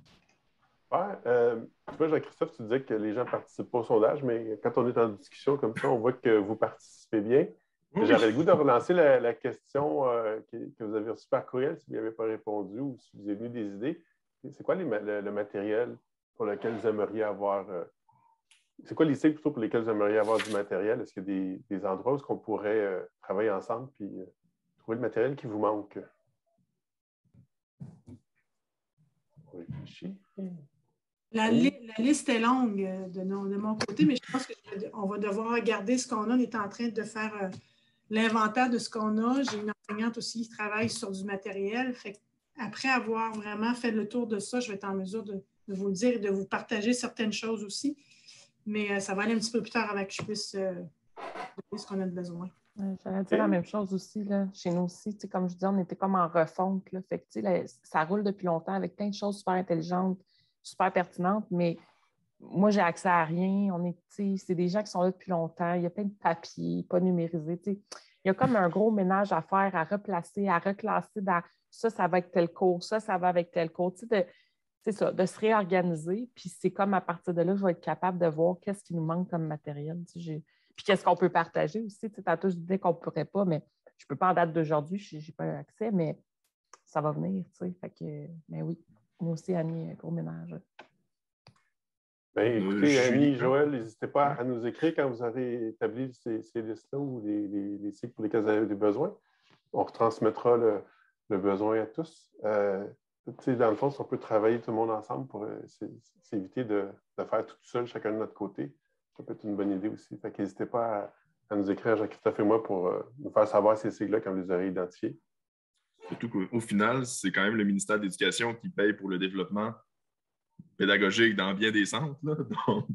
Tu vois, Jean-Christophe, tu disais que les gens ne participent pas au sondage, mais quand on est en discussion comme ça, on voit que vous participez bien. Oui. J'avais le goût de relancer la question que vous avez reçue par courriel, si vous n'y avez pas répondu ou si vous avez venu des idées. C'est quoi le matériel pour lequel vous aimeriez avoir... c'est quoi les cycles plutôt pour lesquels vous aimeriez avoir du matériel? Est-ce qu'il y a des endroits où on pourrait travailler ensemble et trouver le matériel qui vous manque? On réfléchit. La liste est longue de mon côté, mais je pense qu'on va devoir regarder ce qu'on a. On est en train de faire l'inventaire de ce qu'on a. J'ai une enseignante aussi qui travaille sur du matériel. Fait après avoir vraiment fait le tour de ça, je vais être en mesure de vous le dire et de vous partager certaines choses aussi. Mais ça va aller un petit peu plus tard avant que je puisse donner ce qu'on a de besoin. J'allais dire la même chose aussi. Là. Chez nous aussi, comme je disais, on était comme en refonte. Là. Fait que, là, ça roule depuis longtemps avec plein de choses super intelligentes, super pertinentes, mais moi, j'ai accès à rien. C'est des gens qui sont là depuis longtemps. Il y a plein de papiers, pas numérisés. Il y a comme un gros ménage à faire, à replacer, à reclasser dans ça va avec tel cours, ça va avec tel cours. C'est ça, de se réorganiser. Puis c'est comme à partir de là, je vais être capable de voir qu'est-ce qui nous manque comme matériel. Puis qu'est-ce qu'on peut partager aussi. Tantôt, je disais qu'on ne pourrait pas, mais je ne peux pas en date d'aujourd'hui, je n'ai pas accès, mais ça va venir. Fait que, mais oui, moi aussi, Annie, gros ménage. Bien, écoutez, Annie, Joël, n'hésitez pas à nous écrire quand vous aurez établi ces listes-là ou les cycles pour lesquels vous avez des besoins. On retransmettra le besoin à tous. Dans le fond, si on peut travailler tout le monde ensemble pour s'éviter de faire tout seul, chacun de notre côté, ça peut être une bonne idée aussi. Fait n'hésitez pas à nous écrire, Jean-Christophe et moi, pour nous faire savoir ces cycles-là quand vous les aurez identifiés. Surtout qu'au final, c'est quand même le ministère de l'Éducation qui paye pour le développement pédagogique dans bien des centres. Là, donc,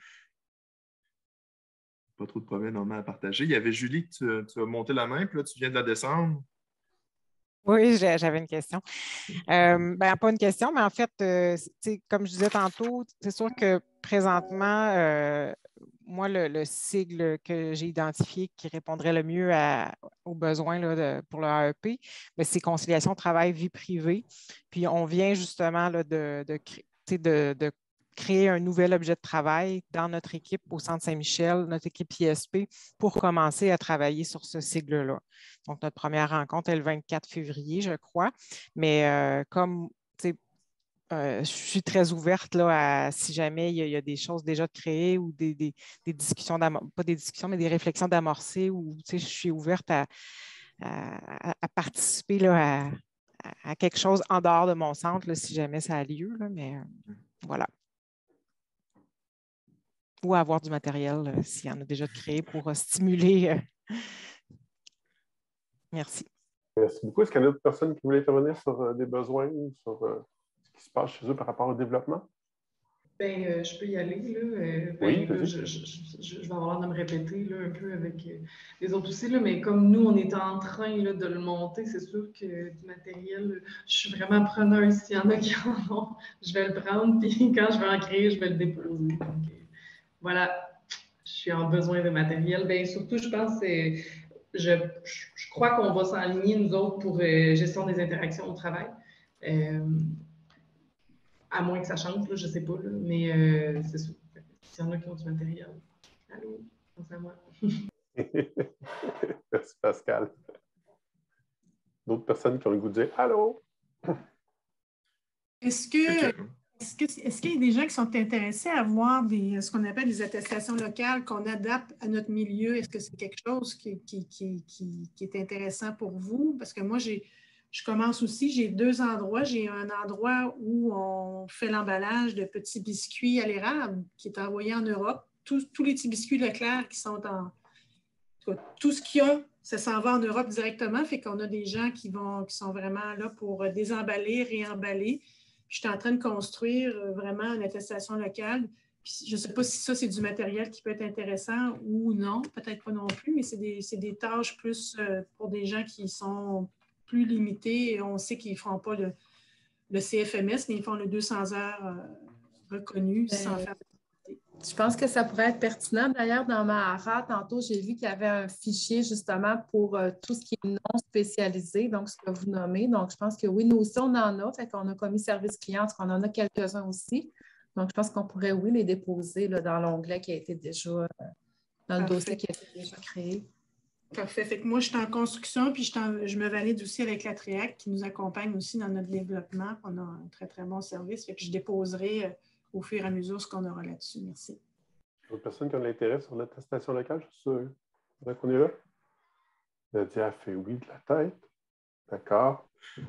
pas trop de problèmes normalement à partager. Il y avait Julie, tu as monté la main, puis là, tu viens de la descendre. Oui, j'avais une question. Pas une question, mais en fait, comme je disais tantôt, c'est sûr que présentement, moi, le sigle que j'ai identifié qui répondrait le mieux aux besoins là, pour le AEP, c'est conciliation travail-vie privée. Puis on vient justement là, de créer un nouvel objet de travail dans notre équipe au Centre Saint-Michel, notre équipe ISP, pour commencer à travailler sur ce sigle-là. Donc, notre première rencontre est le 24 février, je crois. Mais comme je suis très ouverte là, si jamais il y a des choses déjà de créer ou des discussions, pas des discussions, mais des réflexions d'amorcer, ou je suis ouverte à participer là, à quelque chose en dehors de mon centre, là, si jamais ça a lieu. Là, mais voilà. Ou à avoir du matériel s'il y en a déjà de créé pour stimuler. Merci. Merci beaucoup. Est-ce qu'il y a d'autres personnes qui voulaient intervenir sur des besoins ou sur ce qui se passe chez eux par rapport au développement? Ben, je peux y aller, là. Oui, Là, je vais avoir l'air de me répéter, là, un peu avec les autres aussi, là, mais comme nous, on est en train, là, de le monter, c'est sûr que du matériel, je suis vraiment preneuse. S'il y en a qui en ont, je vais le prendre, puis quand je vais en créer, je vais le déposer. Donc, voilà, je suis en besoin de matériel. Ben, surtout, je pense, je crois qu'on va s'aligner, nous autres, pour gestion des interactions au travail. À moins que ça change, là, je ne sais pas, là, mais c'est sûr. S'il y en a qui ont du matériel, allô, pense à moi. Merci, Pascal. D'autres personnes qui ont le goût de dire « Allô? » Est-ce qu'il y a des gens qui sont intéressés à voir ce qu'on appelle des attestations locales qu'on adapte à notre milieu? Est-ce que c'est quelque chose qui est intéressant pour vous? Parce que moi, je commence aussi, j'ai 2 endroits. J'ai un endroit où on fait l'emballage de petits biscuits à l'érable qui est envoyé en Europe. Tous les petits biscuits Leclerc qui sont tout ce qu'il y a, ça s'en va en Europe directement. Fait qu'on a des gens qui sont vraiment là pour désemballer, réemballer. Puis je suis en train de construire vraiment une attestation locale. Puis je ne sais pas si ça, c'est du matériel qui peut être intéressant ou non. Peut-être pas non plus, mais c'est des tâches plus pour des gens qui sont plus limités. On sait qu'ils ne feront pas le CFMS, mais ils font le 200 heures reconnu sans faire de... Je pense que ça pourrait être pertinent. D'ailleurs, dans Mahara, tantôt, j'ai vu qu'il y avait un fichier justement pour tout ce qui est non spécialisé, donc ce que vous nommez. Donc, je pense que oui, nous aussi, on en a. Fait qu'on a commis service client, parce qu'on en a quelques-uns aussi. Donc, je pense qu'on pourrait, oui, les déposer là, dans l'onglet qui a été déjà, dans le dossier qui a été déjà créé. Parfait. Fait que moi, je suis en construction, puis je me valide aussi avec la TREAC qui nous accompagne aussi dans notre développement. On a un très, très bon service. Fait que je déposerai au fur et à mesure ce qu'on aura là-dessus. Merci. D'autres personnes qui ont de l'intérêt sur l'attestation locale, je suis sûr. Faudrait qu'on est là. Nadia fait oui de la tête. D'accord.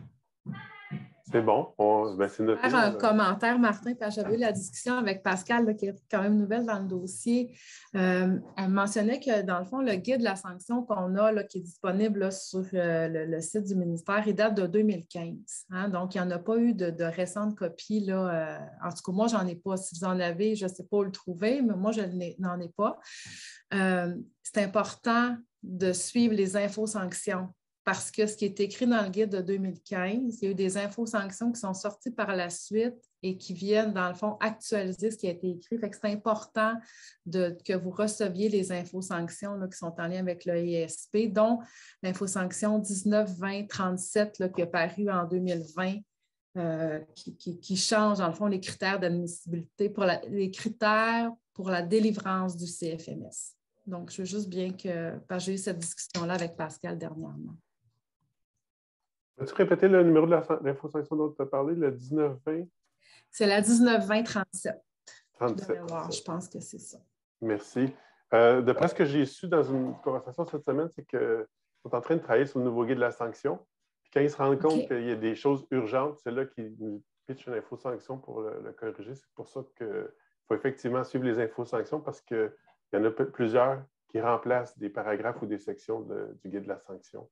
C'est bon. C'est noté. Faire un commentaire, Martin, parce que j'avais eu la discussion avec Pascal, là, qui est quand même nouvelle dans le dossier. Elle mentionnait que, dans le fond, le guide de la sanction qu'on a, là, qui est disponible là, sur le site du ministère, il date de 2015. Hein? Donc, il n'y en a pas eu de récentes copies. Là, en tout cas, moi, j'en ai pas. Si vous en avez, je ne sais pas où le trouver, mais moi, je n'en ai pas. C'est important de suivre les infos-sanctions. Parce que ce qui est écrit dans le guide de 2015, il y a eu des infos-sanctions qui sont sorties par la suite et qui viennent, dans le fond, actualiser ce qui a été écrit. Fait que c'est important que vous receviez les infos-sanctions là, qui sont en lien avec le ISP, dont l'info-sanction 19-20-37 là, qui est parue en 2020, qui change, dans le fond, les critères d'admissibilité, les critères pour la délivrance du CFMS. Donc, je veux juste bien parce que j'ai eu cette discussion-là avec Pascal dernièrement. Peux-tu répéter le numéro de l'info-sanction dont tu as parlé, le 19-20? C'est la 19-20-37. 37. Je pense que c'est ça. Merci. D'après ce que j'ai su dans une conversation cette semaine, c'est qu'ils sont en train de travailler sur le nouveau guide de la sanction. Puis quand ils se rendent compte qu'il y a des choses urgentes, c'est là qu'ils nous pitchent une info-sanction pour le corriger. C'est pour ça qu'il faut effectivement suivre les info-sanctions parce qu'il y en a plusieurs qui remplacent des paragraphes ou des sections du guide de la sanction.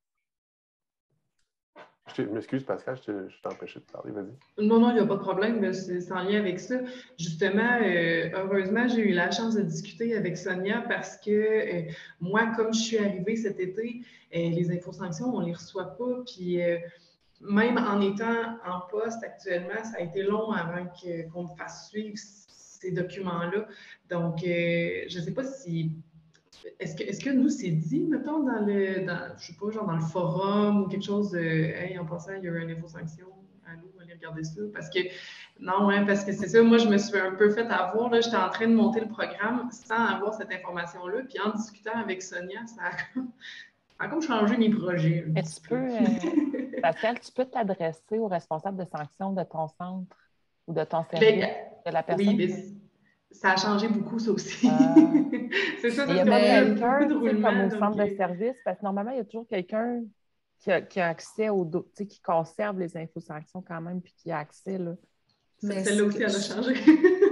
Je m'excuse, Pascal, je t'ai empêché de parler. Vas-y. Non, il n'y a pas de problème. C'est en lien avec ça. Justement, heureusement, j'ai eu la chance de discuter avec Sonia parce que moi, comme je suis arrivée cet été, les infos-sanctions, on ne les reçoit pas. Puis même en étant en poste actuellement, ça a été long avant qu'on me fasse suivre ces documents-là. Donc, je ne sais pas si... Est-ce que nous, c'est dit, mettons, je sais pas, genre dans le forum ou quelque chose de hey, en passant, il y a eu une info-sanction, allô, allez regarder ça. Parce que, non, ouais, parce que c'est ça, moi, je me suis un peu fait avoir, là, j'étais en train de monter le programme sans avoir cette information-là. Puis en discutant avec Sonia, ça a comme changé mes projets. Pascal, tu peux t'adresser au responsable de sanction de ton centre ou de ton service, de la personne? Oui, mais ça a changé beaucoup, ça aussi. C'est ça, parce il y a quelqu'un comme au centre donc... de service, parce que normalement, il y a toujours quelqu'un qui a accès qui conserve les infos-sanctions quand même, puis qui a accès. Là. Celle-là aussi, elle a changé.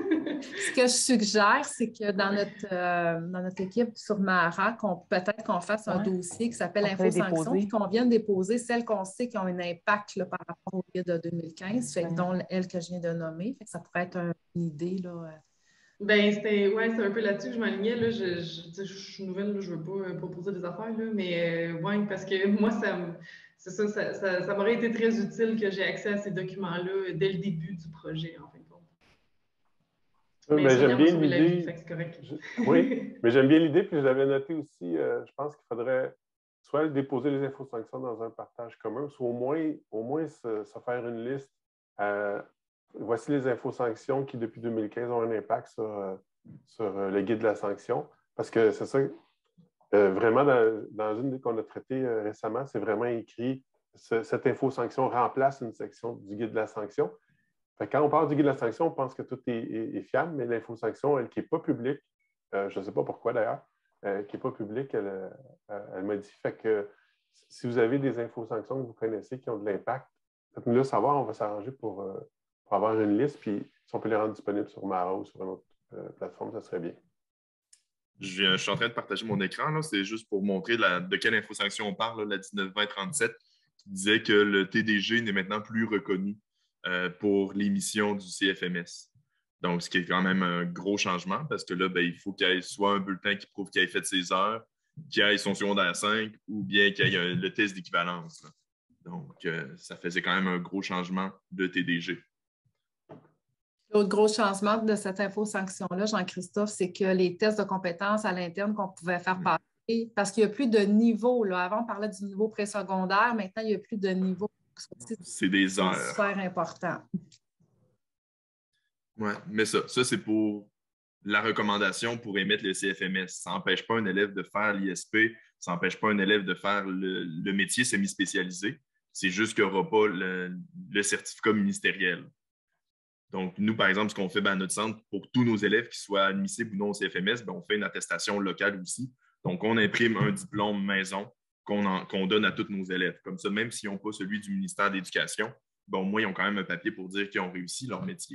Ce que je suggère, c'est que dans notre équipe sur Mahara, peut-être qu'on fasse un dossier qui s'appelle Info-Sanction, puis qu'on vienne déposer celles qu'on sait qui ont un impact là, par rapport au guide de 2015, dont elle que je viens de nommer. Ça pourrait être une idée. Là. Ben, c'était un peu là-dessus que je m'alignais. Là. Je suis nouvelle, là, je ne veux pas proposer des affaires, là, mais parce que moi, ça m'aurait été très utile que j'ai accès à ces documents-là dès le début du projet, en fin de compte. Mais j'aime bien l'idée. Oui, mais j'aime bien l'idée, puis je l'avais noté aussi, je pense qu'il faudrait soit déposer les infos-sanctions dans un partage commun, soit au moins se faire une liste. Voici les infos-sanctions qui, depuis 2015, ont un impact sur le guide de la sanction. Parce que c'est ça, vraiment, dans une qu'on a traitée récemment, c'est vraiment écrit cette info-sanction remplace une section du guide de la sanction. Fait que quand on parle du guide de la sanction, on pense que tout est fiable, mais l'info-sanction, elle qui n'est pas publique, je ne sais pas pourquoi d'ailleurs, qui n'est pas publique, elle m'a dit. Fait que si vous avez des info-sanctions que vous connaissez qui ont de l'impact, faites-nous le savoir, on va s'arranger pour avoir une liste, puis si on peut les rendre disponibles sur Mahara ou sur une autre plateforme, ça serait bien. Je suis en train de partager mon écran. C'est juste pour montrer de quelle infosanction on parle, là, la 19-20-37, qui disait que le TDG n'est maintenant plus reconnu pour l'émission du CFMS. Donc, ce qui est quand même un gros changement, parce que là, il faut qu'il y ait soit un bulletin qui prouve qu'il ait fait ses heures, qu'il ait son secondaire 5, ou bien qu'il y ait le test d'équivalence. Donc, ça faisait quand même un gros changement de TDG. L'autre gros changement de cette info-sanction-là, Jean-Christophe, c'est que les tests de compétences à l'interne qu'on pouvait faire passer, parce qu'il n'y a plus de niveau. Là. Avant, on parlait du niveau présecondaire. Maintenant, il n'y a plus de niveau. C'est des heures. C'est super important. Oui, mais ça c'est pour la recommandation pour émettre le CFMS. Ça n'empêche pas un élève de faire l'ISP, ça n'empêche pas un élève de faire le métier semi-spécialisé. C'est juste qu'il n'y aura pas le certificat ministériel. Donc, nous, par exemple, ce qu'on fait à notre centre, pour tous nos élèves, qu'ils soient admissibles ou non au CFMS, on fait une attestation locale aussi. Donc, on imprime un diplôme maison qu'on donne à tous nos élèves. Comme ça, même s'ils n'ont pas celui du ministère de l'Éducation, au moins, ils ont quand même un papier pour dire qu'ils ont réussi leur métier.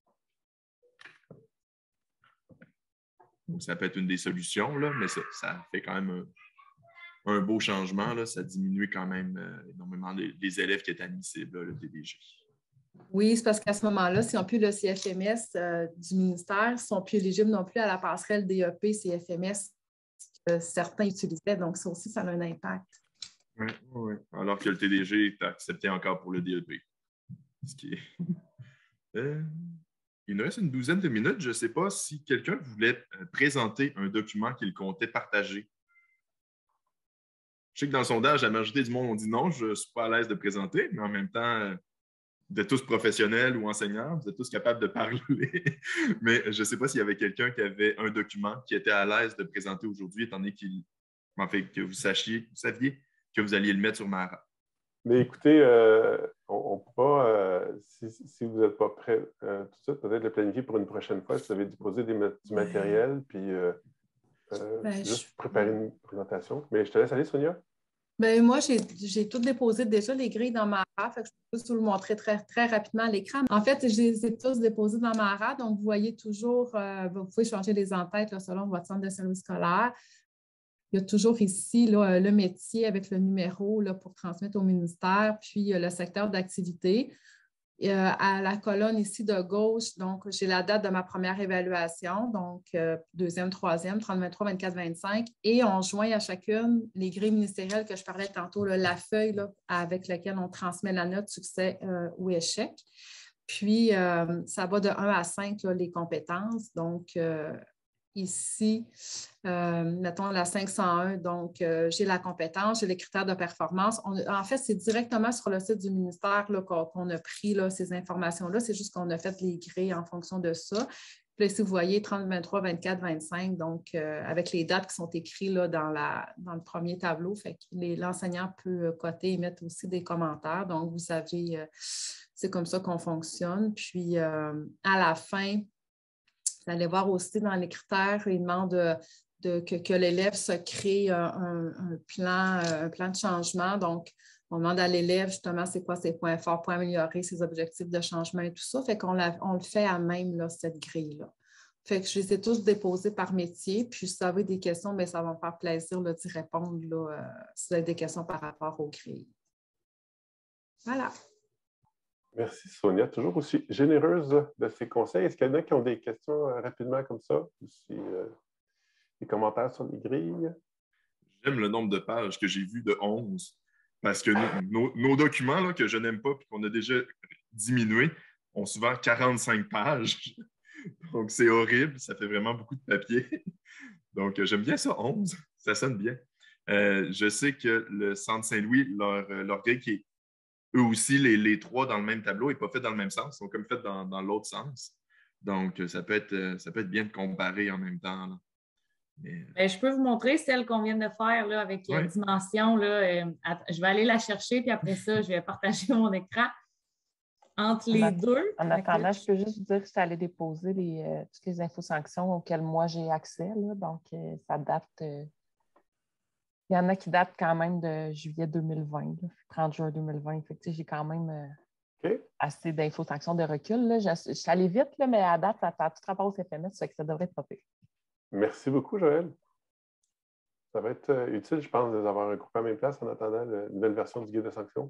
Donc, ça peut être une des solutions, là, mais ça fait quand même un beau changement. Là. Ça diminue quand même énormément les élèves qui étaient admissibles, là, le TDG. Oui, c'est parce qu'à ce moment-là, s'ils n'ont plus le CFMS du ministère, ils ne sont plus éligibles non plus à la passerelle DEP CFMS que certains utilisaient. Donc, ça aussi, ça a un impact. Oui. Alors que le TDG est accepté encore pour le DEP. Ce qui est... Il nous reste une douzaine de minutes. Je ne sais pas si quelqu'un voulait présenter un document qu'il comptait partager. Je sais que dans le sondage, la majorité du monde ont dit non, je ne suis pas à l'aise de présenter, mais en même temps, vous êtes tous professionnels ou enseignants, vous êtes tous capables de parler. Mais je ne sais pas s'il y avait quelqu'un qui avait un document qui était à l'aise de présenter aujourd'hui, étant donné que vous saviez que vous alliez le mettre sur Mahara. Mais écoutez, on pourra, si vous n'êtes pas prêt tout de suite, peut-être le planifier pour une prochaine fois, si vous avez déposé du matériel, puis juste préparer une présentation. Mais je te laisse aller, Sonia. Moi, j'ai tout déposé déjà, les grilles dans Mahara, fait que je peux juste vous le montrer très, très rapidement à l'écran. En fait, je les ai tous déposés dans Mahara, donc vous voyez toujours, vous pouvez changer les en-têtes là, selon votre centre de service scolaire. Il y a toujours ici là, le métier avec le numéro là, pour transmettre au ministère, puis le secteur d'activité. À la colonne ici de gauche, donc j'ai la date de ma première évaluation, donc deuxième, troisième, 30, 23, 24, 25, et on joint à chacune les grilles ministérielles que je parlais tantôt, là, la feuille là, avec laquelle on transmet la note succès ou échec. Puis, ça va de 1 à 5, là, les compétences. Donc, ici, mettons la 501, donc j'ai la compétence, j'ai les critères de performance. En fait, c'est directement sur le site du ministère là, qu'on a pris là, ces informations-là. C'est juste qu'on a fait les grilles en fonction de ça. Puis là, ici, vous voyez 30, 23, 24, 25, donc avec les dates qui sont écrites là, dans le premier tableau. Fait que l'enseignant peut coter et mettre aussi des commentaires. Donc, vous savez, c'est comme ça qu'on fonctionne. Puis, à la fin, vous allez voir aussi dans les critères, il demande que l'élève se crée un plan de changement. Donc, on demande à l'élève justement c'est quoi ses points forts pour améliorer ses objectifs de changement et tout ça. Fait qu'on le fait à même là, cette grille-là. Fait que je les ai tous déposés par métier. Puis, si vous avez des questions, bien, ça va me faire plaisir là, d'y répondre là, si vous avez des questions par rapport aux grilles. Voilà. Merci, Sonia. Toujours aussi généreuse de ses conseils. Est-ce qu'il y en a qui ont des questions rapidement comme ça? Ou si, des commentaires sur les grilles? J'aime le nombre de pages que j'ai vu de 11. Parce que nos documents là, que je n'aime pas et qu'on a déjà diminués ont souvent 45 pages. Donc, c'est horrible. Ça fait vraiment beaucoup de papier. Donc, j'aime bien ça, 11. Ça sonne bien. Je sais que le Centre Saint-Louis, leur grille qui est eux aussi, les trois dans le même tableau n'est pas fait dans le même sens. Ils sont comme fait dans l'autre sens. Donc, ça peut être bien de comparer en même temps. Là. Mais, je peux vous montrer celle qu'on vient de faire là, avec Dimension. Là, je vais aller la chercher, puis après ça, je vais partager mon écran entre les deux. En attendant, je peux juste vous dire que je suis allée déposer toutes les infosanctions auxquelles moi j'ai accès. Là, donc, ça date. Il y en a qui datent quand même de juillet 2020, là, 30 juin 2020. Fait que, j'ai quand même assez d'infosanctions de recul. Là. Je suis allée vite, là, mais à date, ça a tout rapport au CFMS, ça fait que ça devrait être pas pire. Merci beaucoup, Joël. Ça va être utile, je pense, de les avoir regroupés à la même place en attendant la nouvelle version du guide de sanctions.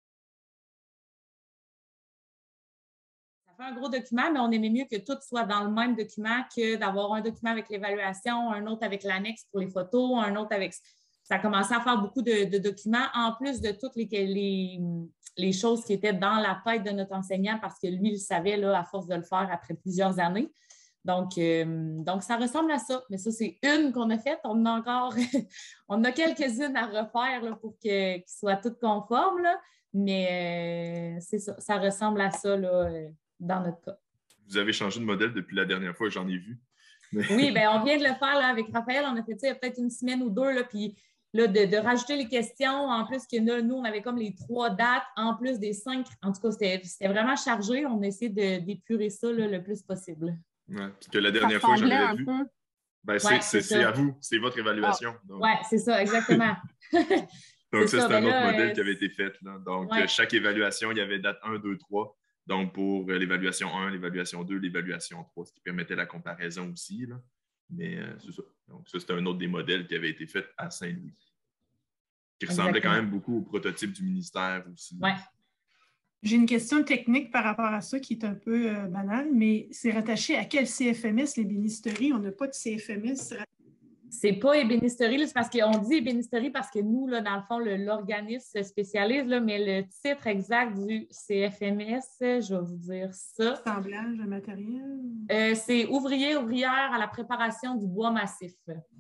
Ça fait un gros document, mais on aimait mieux que tout soit dans le même document que d'avoir un document avec l'évaluation, un autre avec l'annexe pour les photos, un autre avec... Ça a commencé à faire beaucoup de documents, en plus de toutes les choses qui étaient dans la tête de notre enseignant, parce que lui, il le savait là, à force de le faire après plusieurs années. Donc, ça ressemble à ça. Mais ça, c'est une qu'on a faite. On a encore on a quelques-unes à refaire là, pour qu'ils soient toutes conformes. Là. Mais c'est ça. Ça ressemble à ça là, dans notre cas. Vous avez changé de modèle depuis la dernière fois que j'en ai vu. Mais... Oui, bien, on vient de le faire là, avec Raphaël. On a fait ça il y a peut-être une semaine ou deux. Là, puis là, de rajouter les questions. En plus, que nous, on avait comme les 3 dates, en plus des 5. En tout cas, c'était vraiment chargé. On a essayé d'épurer ça là, le plus possible. Ouais, parce que la dernière fois que j'en avais vu, ben, c'est à vous, c'est votre évaluation. Oui, c'est ça, exactement. Donc, ça, c'est un autre modèle qui avait été fait. Là. Donc, chaque évaluation, il y avait date 1, 2, 3. Donc, pour l'évaluation 1, l'évaluation 2, l'évaluation 3, ce qui permettait la comparaison aussi. Là. Mais c'est ça. Donc, ça, c'était un autre des modèles qui avait été fait à Saint-Louis, qui ressemblait quand même beaucoup au prototype du ministère aussi. Oui. J'ai une question technique par rapport à ça qui est un peu banale, mais c'est rattaché à quel CFMS, l'ébénisterie? On n'a pas de CFMS. C'est pas ébénisterie, c'est parce qu'on dit ébénisterie parce que nous, là, dans le fond, l'organisme se spécialise, là, mais le titre exact du CFMS, je vais vous dire ça. Assemblage de matériel? C'est ouvrière à la préparation du bois massif.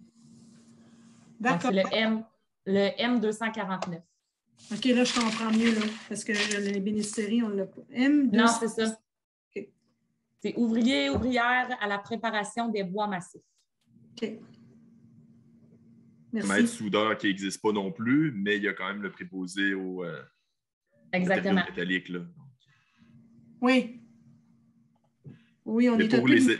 D'accord. C'est le M249. OK, là, je comprends mieux, là, parce que l'ébénisterie, on ne l'a pas. M2... Non, c'est ça. OK. C'est ouvrière à la préparation des bois massifs. OK. Merci. Maître soudeur qui n'existe pas non plus, mais il y a quand même le préposé au matériaux métalliques. Là. Oui. Oui, on est un peu...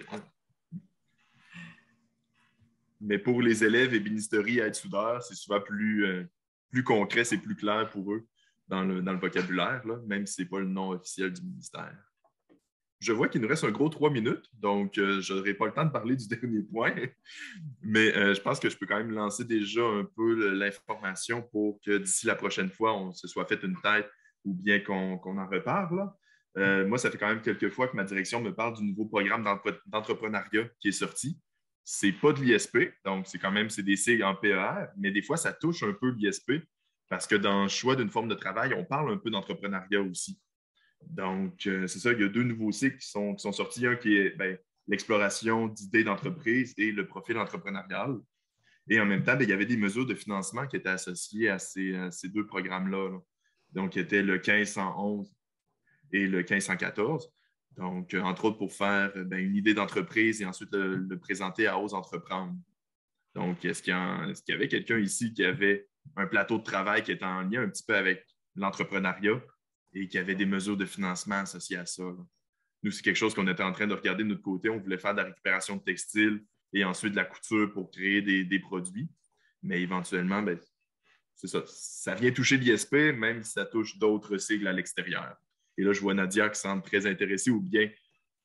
Mais pour les élèves, ébénisterie à être soudeur, c'est souvent plus concret, c'est plus clair pour eux dans le vocabulaire, là, même si ce n'est pas le nom officiel du ministère. Je vois qu'il nous reste un gros 3 minutes, donc je n'aurai pas le temps de parler du dernier point, mais je pense que je peux quand même lancer déjà un peu l'information pour que d'ici la prochaine fois, on se soit fait une tête ou bien qu'on en reparle. Moi, ça fait quand même quelques fois que ma direction me parle du nouveau programme d'entrepreneuriat qui est sorti. Ce n'est pas de l'ISP, donc c'est des sigles en PER, mais des fois, ça touche un peu l'ISP parce que dans le choix d'une forme de travail, on parle un peu d'entrepreneuriat aussi. Donc, c'est ça, il y a 2 nouveaux cycles qui sont sortis. Un qui est l'exploration d'idées d'entreprise et le profil entrepreneurial. Et en même temps, il y avait des mesures de financement qui étaient associées à ces 2 programmes-là. Là. Donc, qui étaient le 1511 et le 1514. Donc, entre autres, pour faire une idée d'entreprise et ensuite le présenter à Ose Entreprendre. Donc, est-ce qu'il y avait quelqu'un ici qui avait un plateau de travail qui était en lien un petit peu avec l'entrepreneuriat et qui avait des mesures de financement associées à ça? Là? Nous, c'est quelque chose qu'on était en train de regarder de notre côté. On voulait faire de la récupération de textiles et ensuite de la couture pour créer des produits. Mais éventuellement, c'est ça. Ça vient toucher l'ISP, même si ça touche d'autres sigles à l'extérieur. Et là, je vois Nadia qui semble très intéressée ou bien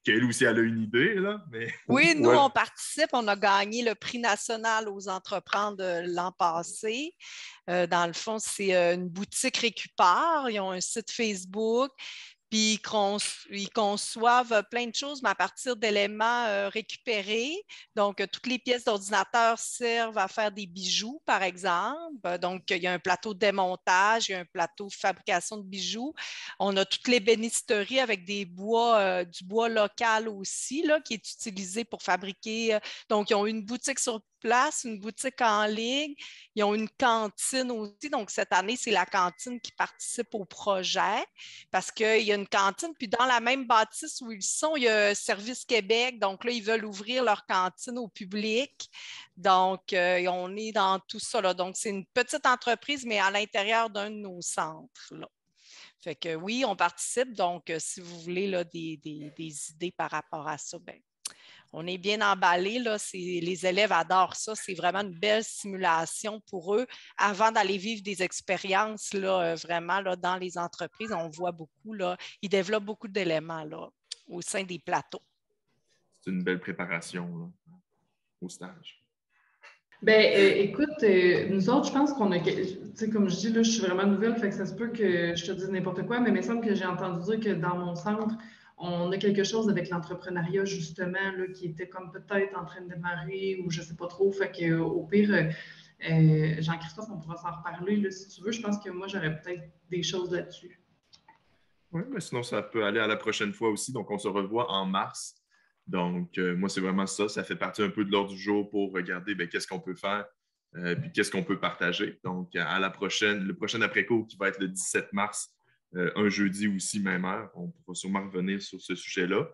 qu'elle aussi, elle a une idée, là. Mais... Oui, nous, Ouais. on participe. On a gagné le prix national aux entreprendre l'an passé. Dans le fond, c'est une boutique Récupère. Ils ont un site Facebook. Puis ils conçoivent plein de choses, mais à partir d'éléments récupérés. Donc, toutes les pièces d'ordinateur servent à faire des bijoux, par exemple. Donc, il y a un plateau de démontage, il y a un plateau de fabrication de bijoux. On a toutes les bénisteries avec du bois local aussi, là, qui est utilisé pour fabriquer. Donc, ils ont une boutique sur place, une boutique en ligne. Ils ont une cantine aussi. Donc, cette année, c'est la cantine qui participe au projet parce qu'il y a une cantine. Puis, dans la même bâtisse où ils sont, il y a Service Québec. Donc, là, ils veulent ouvrir leur cantine au public. Donc, on est dans tout ça, là. Donc, c'est une petite entreprise, mais à l'intérieur d'un de nos centres, là. Fait que oui, on participe. Donc, si vous voulez là, des idées par rapport à ça, bien, on est bien emballés. Là. Les élèves adorent ça. C'est vraiment une belle simulation pour eux avant d'aller vivre des expériences là, vraiment là, dans les entreprises. On voit beaucoup. Là, ils développent beaucoup d'éléments là, au sein des plateaux. C'est une belle préparation là, au stage. Ben, écoute, nous autres, je pense qu'on a, tu sais, comme je dis, là, je suis vraiment nouvelle, fait que ça se peut que je te dise n'importe quoi, mais il me semble que j'ai entendu dire que dans mon centre, on a quelque chose avec l'entrepreneuriat, justement, là, qui était comme peut-être en train de démarrer ou je ne sais pas trop. Fait que, au pire, Jean-Christophe, on pourra s'en reparler là, si tu veux. Je pense que moi, j'aurais peut-être des choses là-dessus. Oui, mais sinon, ça peut aller à la prochaine fois aussi. Donc, on se revoit en mars. Donc, moi, c'est vraiment ça. Ça fait partie un peu de l'ordre du jour pour regarder qu'est-ce qu'on peut faire puis qu'est-ce qu'on peut partager. Donc, à la prochaine, le prochain après-cours qui va être le 17 mars, un jeudi aussi, même heure. On pourra sûrement revenir sur ce sujet-là.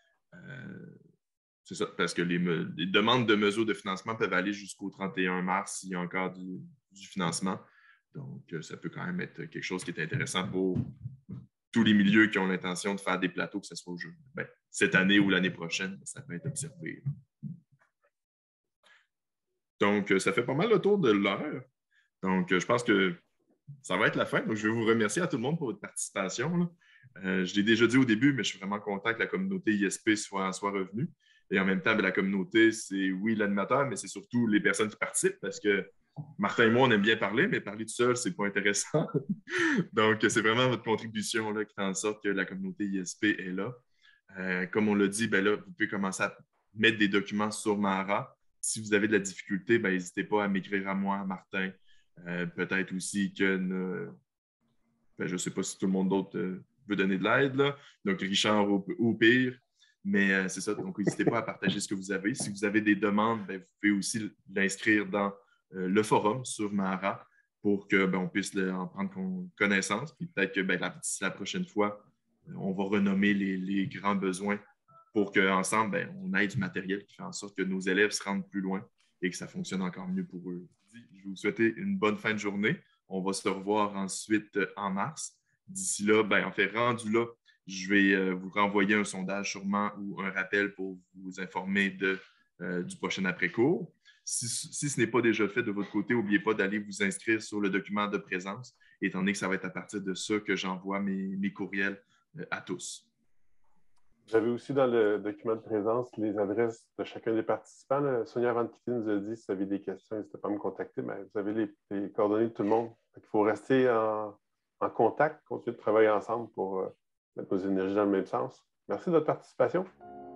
C'est ça, parce que les demandes de mesures de financement peuvent aller jusqu'au 31 mars s'il y a encore du financement. Donc, ça peut quand même être quelque chose qui est intéressant pour tous les milieux qui ont l'intention de faire des plateaux, que ce soit au jeu. Ben, cette année ou l'année prochaine, ça peut être observé. Donc, ça fait pas mal le tour de l'heure. Donc, je pense que ça va être la fin. Donc, je vais vous remercier à tout le monde pour votre participation. Je l'ai déjà dit au début, mais je suis vraiment content que la communauté ISP soit revenue. Et en même temps, la communauté, c'est oui l'animateur, mais c'est surtout les personnes qui participent parce que Martin et moi, on aime bien parler, mais parler tout seul, c'est pas intéressant. Donc, c'est vraiment votre contribution là, qui fait en sorte que la communauté ISP est là. Comme on l'a dit, là, vous pouvez commencer à mettre des documents sur Mara. Si vous avez de la difficulté, n'hésitez pas à m'écrire à moi, à Martin. Peut-être aussi que je ne sais pas si tout le monde d'autre veut donner de l'aide, là. Donc Richard au pire. Mais c'est ça, donc n'hésitez pas à partager ce que vous avez. Si vous avez des demandes, vous pouvez aussi l'inscrire dans le forum sur Mara pour qu'on puisse en prendre connaissance. Puis peut-être que la prochaine fois, on va renommer les grands besoins pour qu'ensemble, on ait du matériel qui fait en sorte que nos élèves se rendent plus loin et que ça fonctionne encore mieux pour eux. Je vais vous souhaiter une bonne fin de journée. On va se revoir ensuite en mars. D'ici là, en fait, rendu là, je vais vous renvoyer un sondage sûrement ou un rappel pour vous informer du prochain après-cours. Si ce n'est pas déjà fait de votre côté, n'oubliez pas d'aller vous inscrire sur le document de présence, étant donné que ça va être à partir de ça que j'envoie mes courriels à tous. Vous avez aussi dans le document de présence les adresses de chacun des participants. Là. Sonia Van-Kitty nous a dit si vous avez des questions, n'hésitez pas à me contacter. Mais vous avez les coordonnées de tout le monde. Il faut rester en contact, continuer de travailler ensemble pour mettre nos énergies dans le même sens. Merci de votre participation.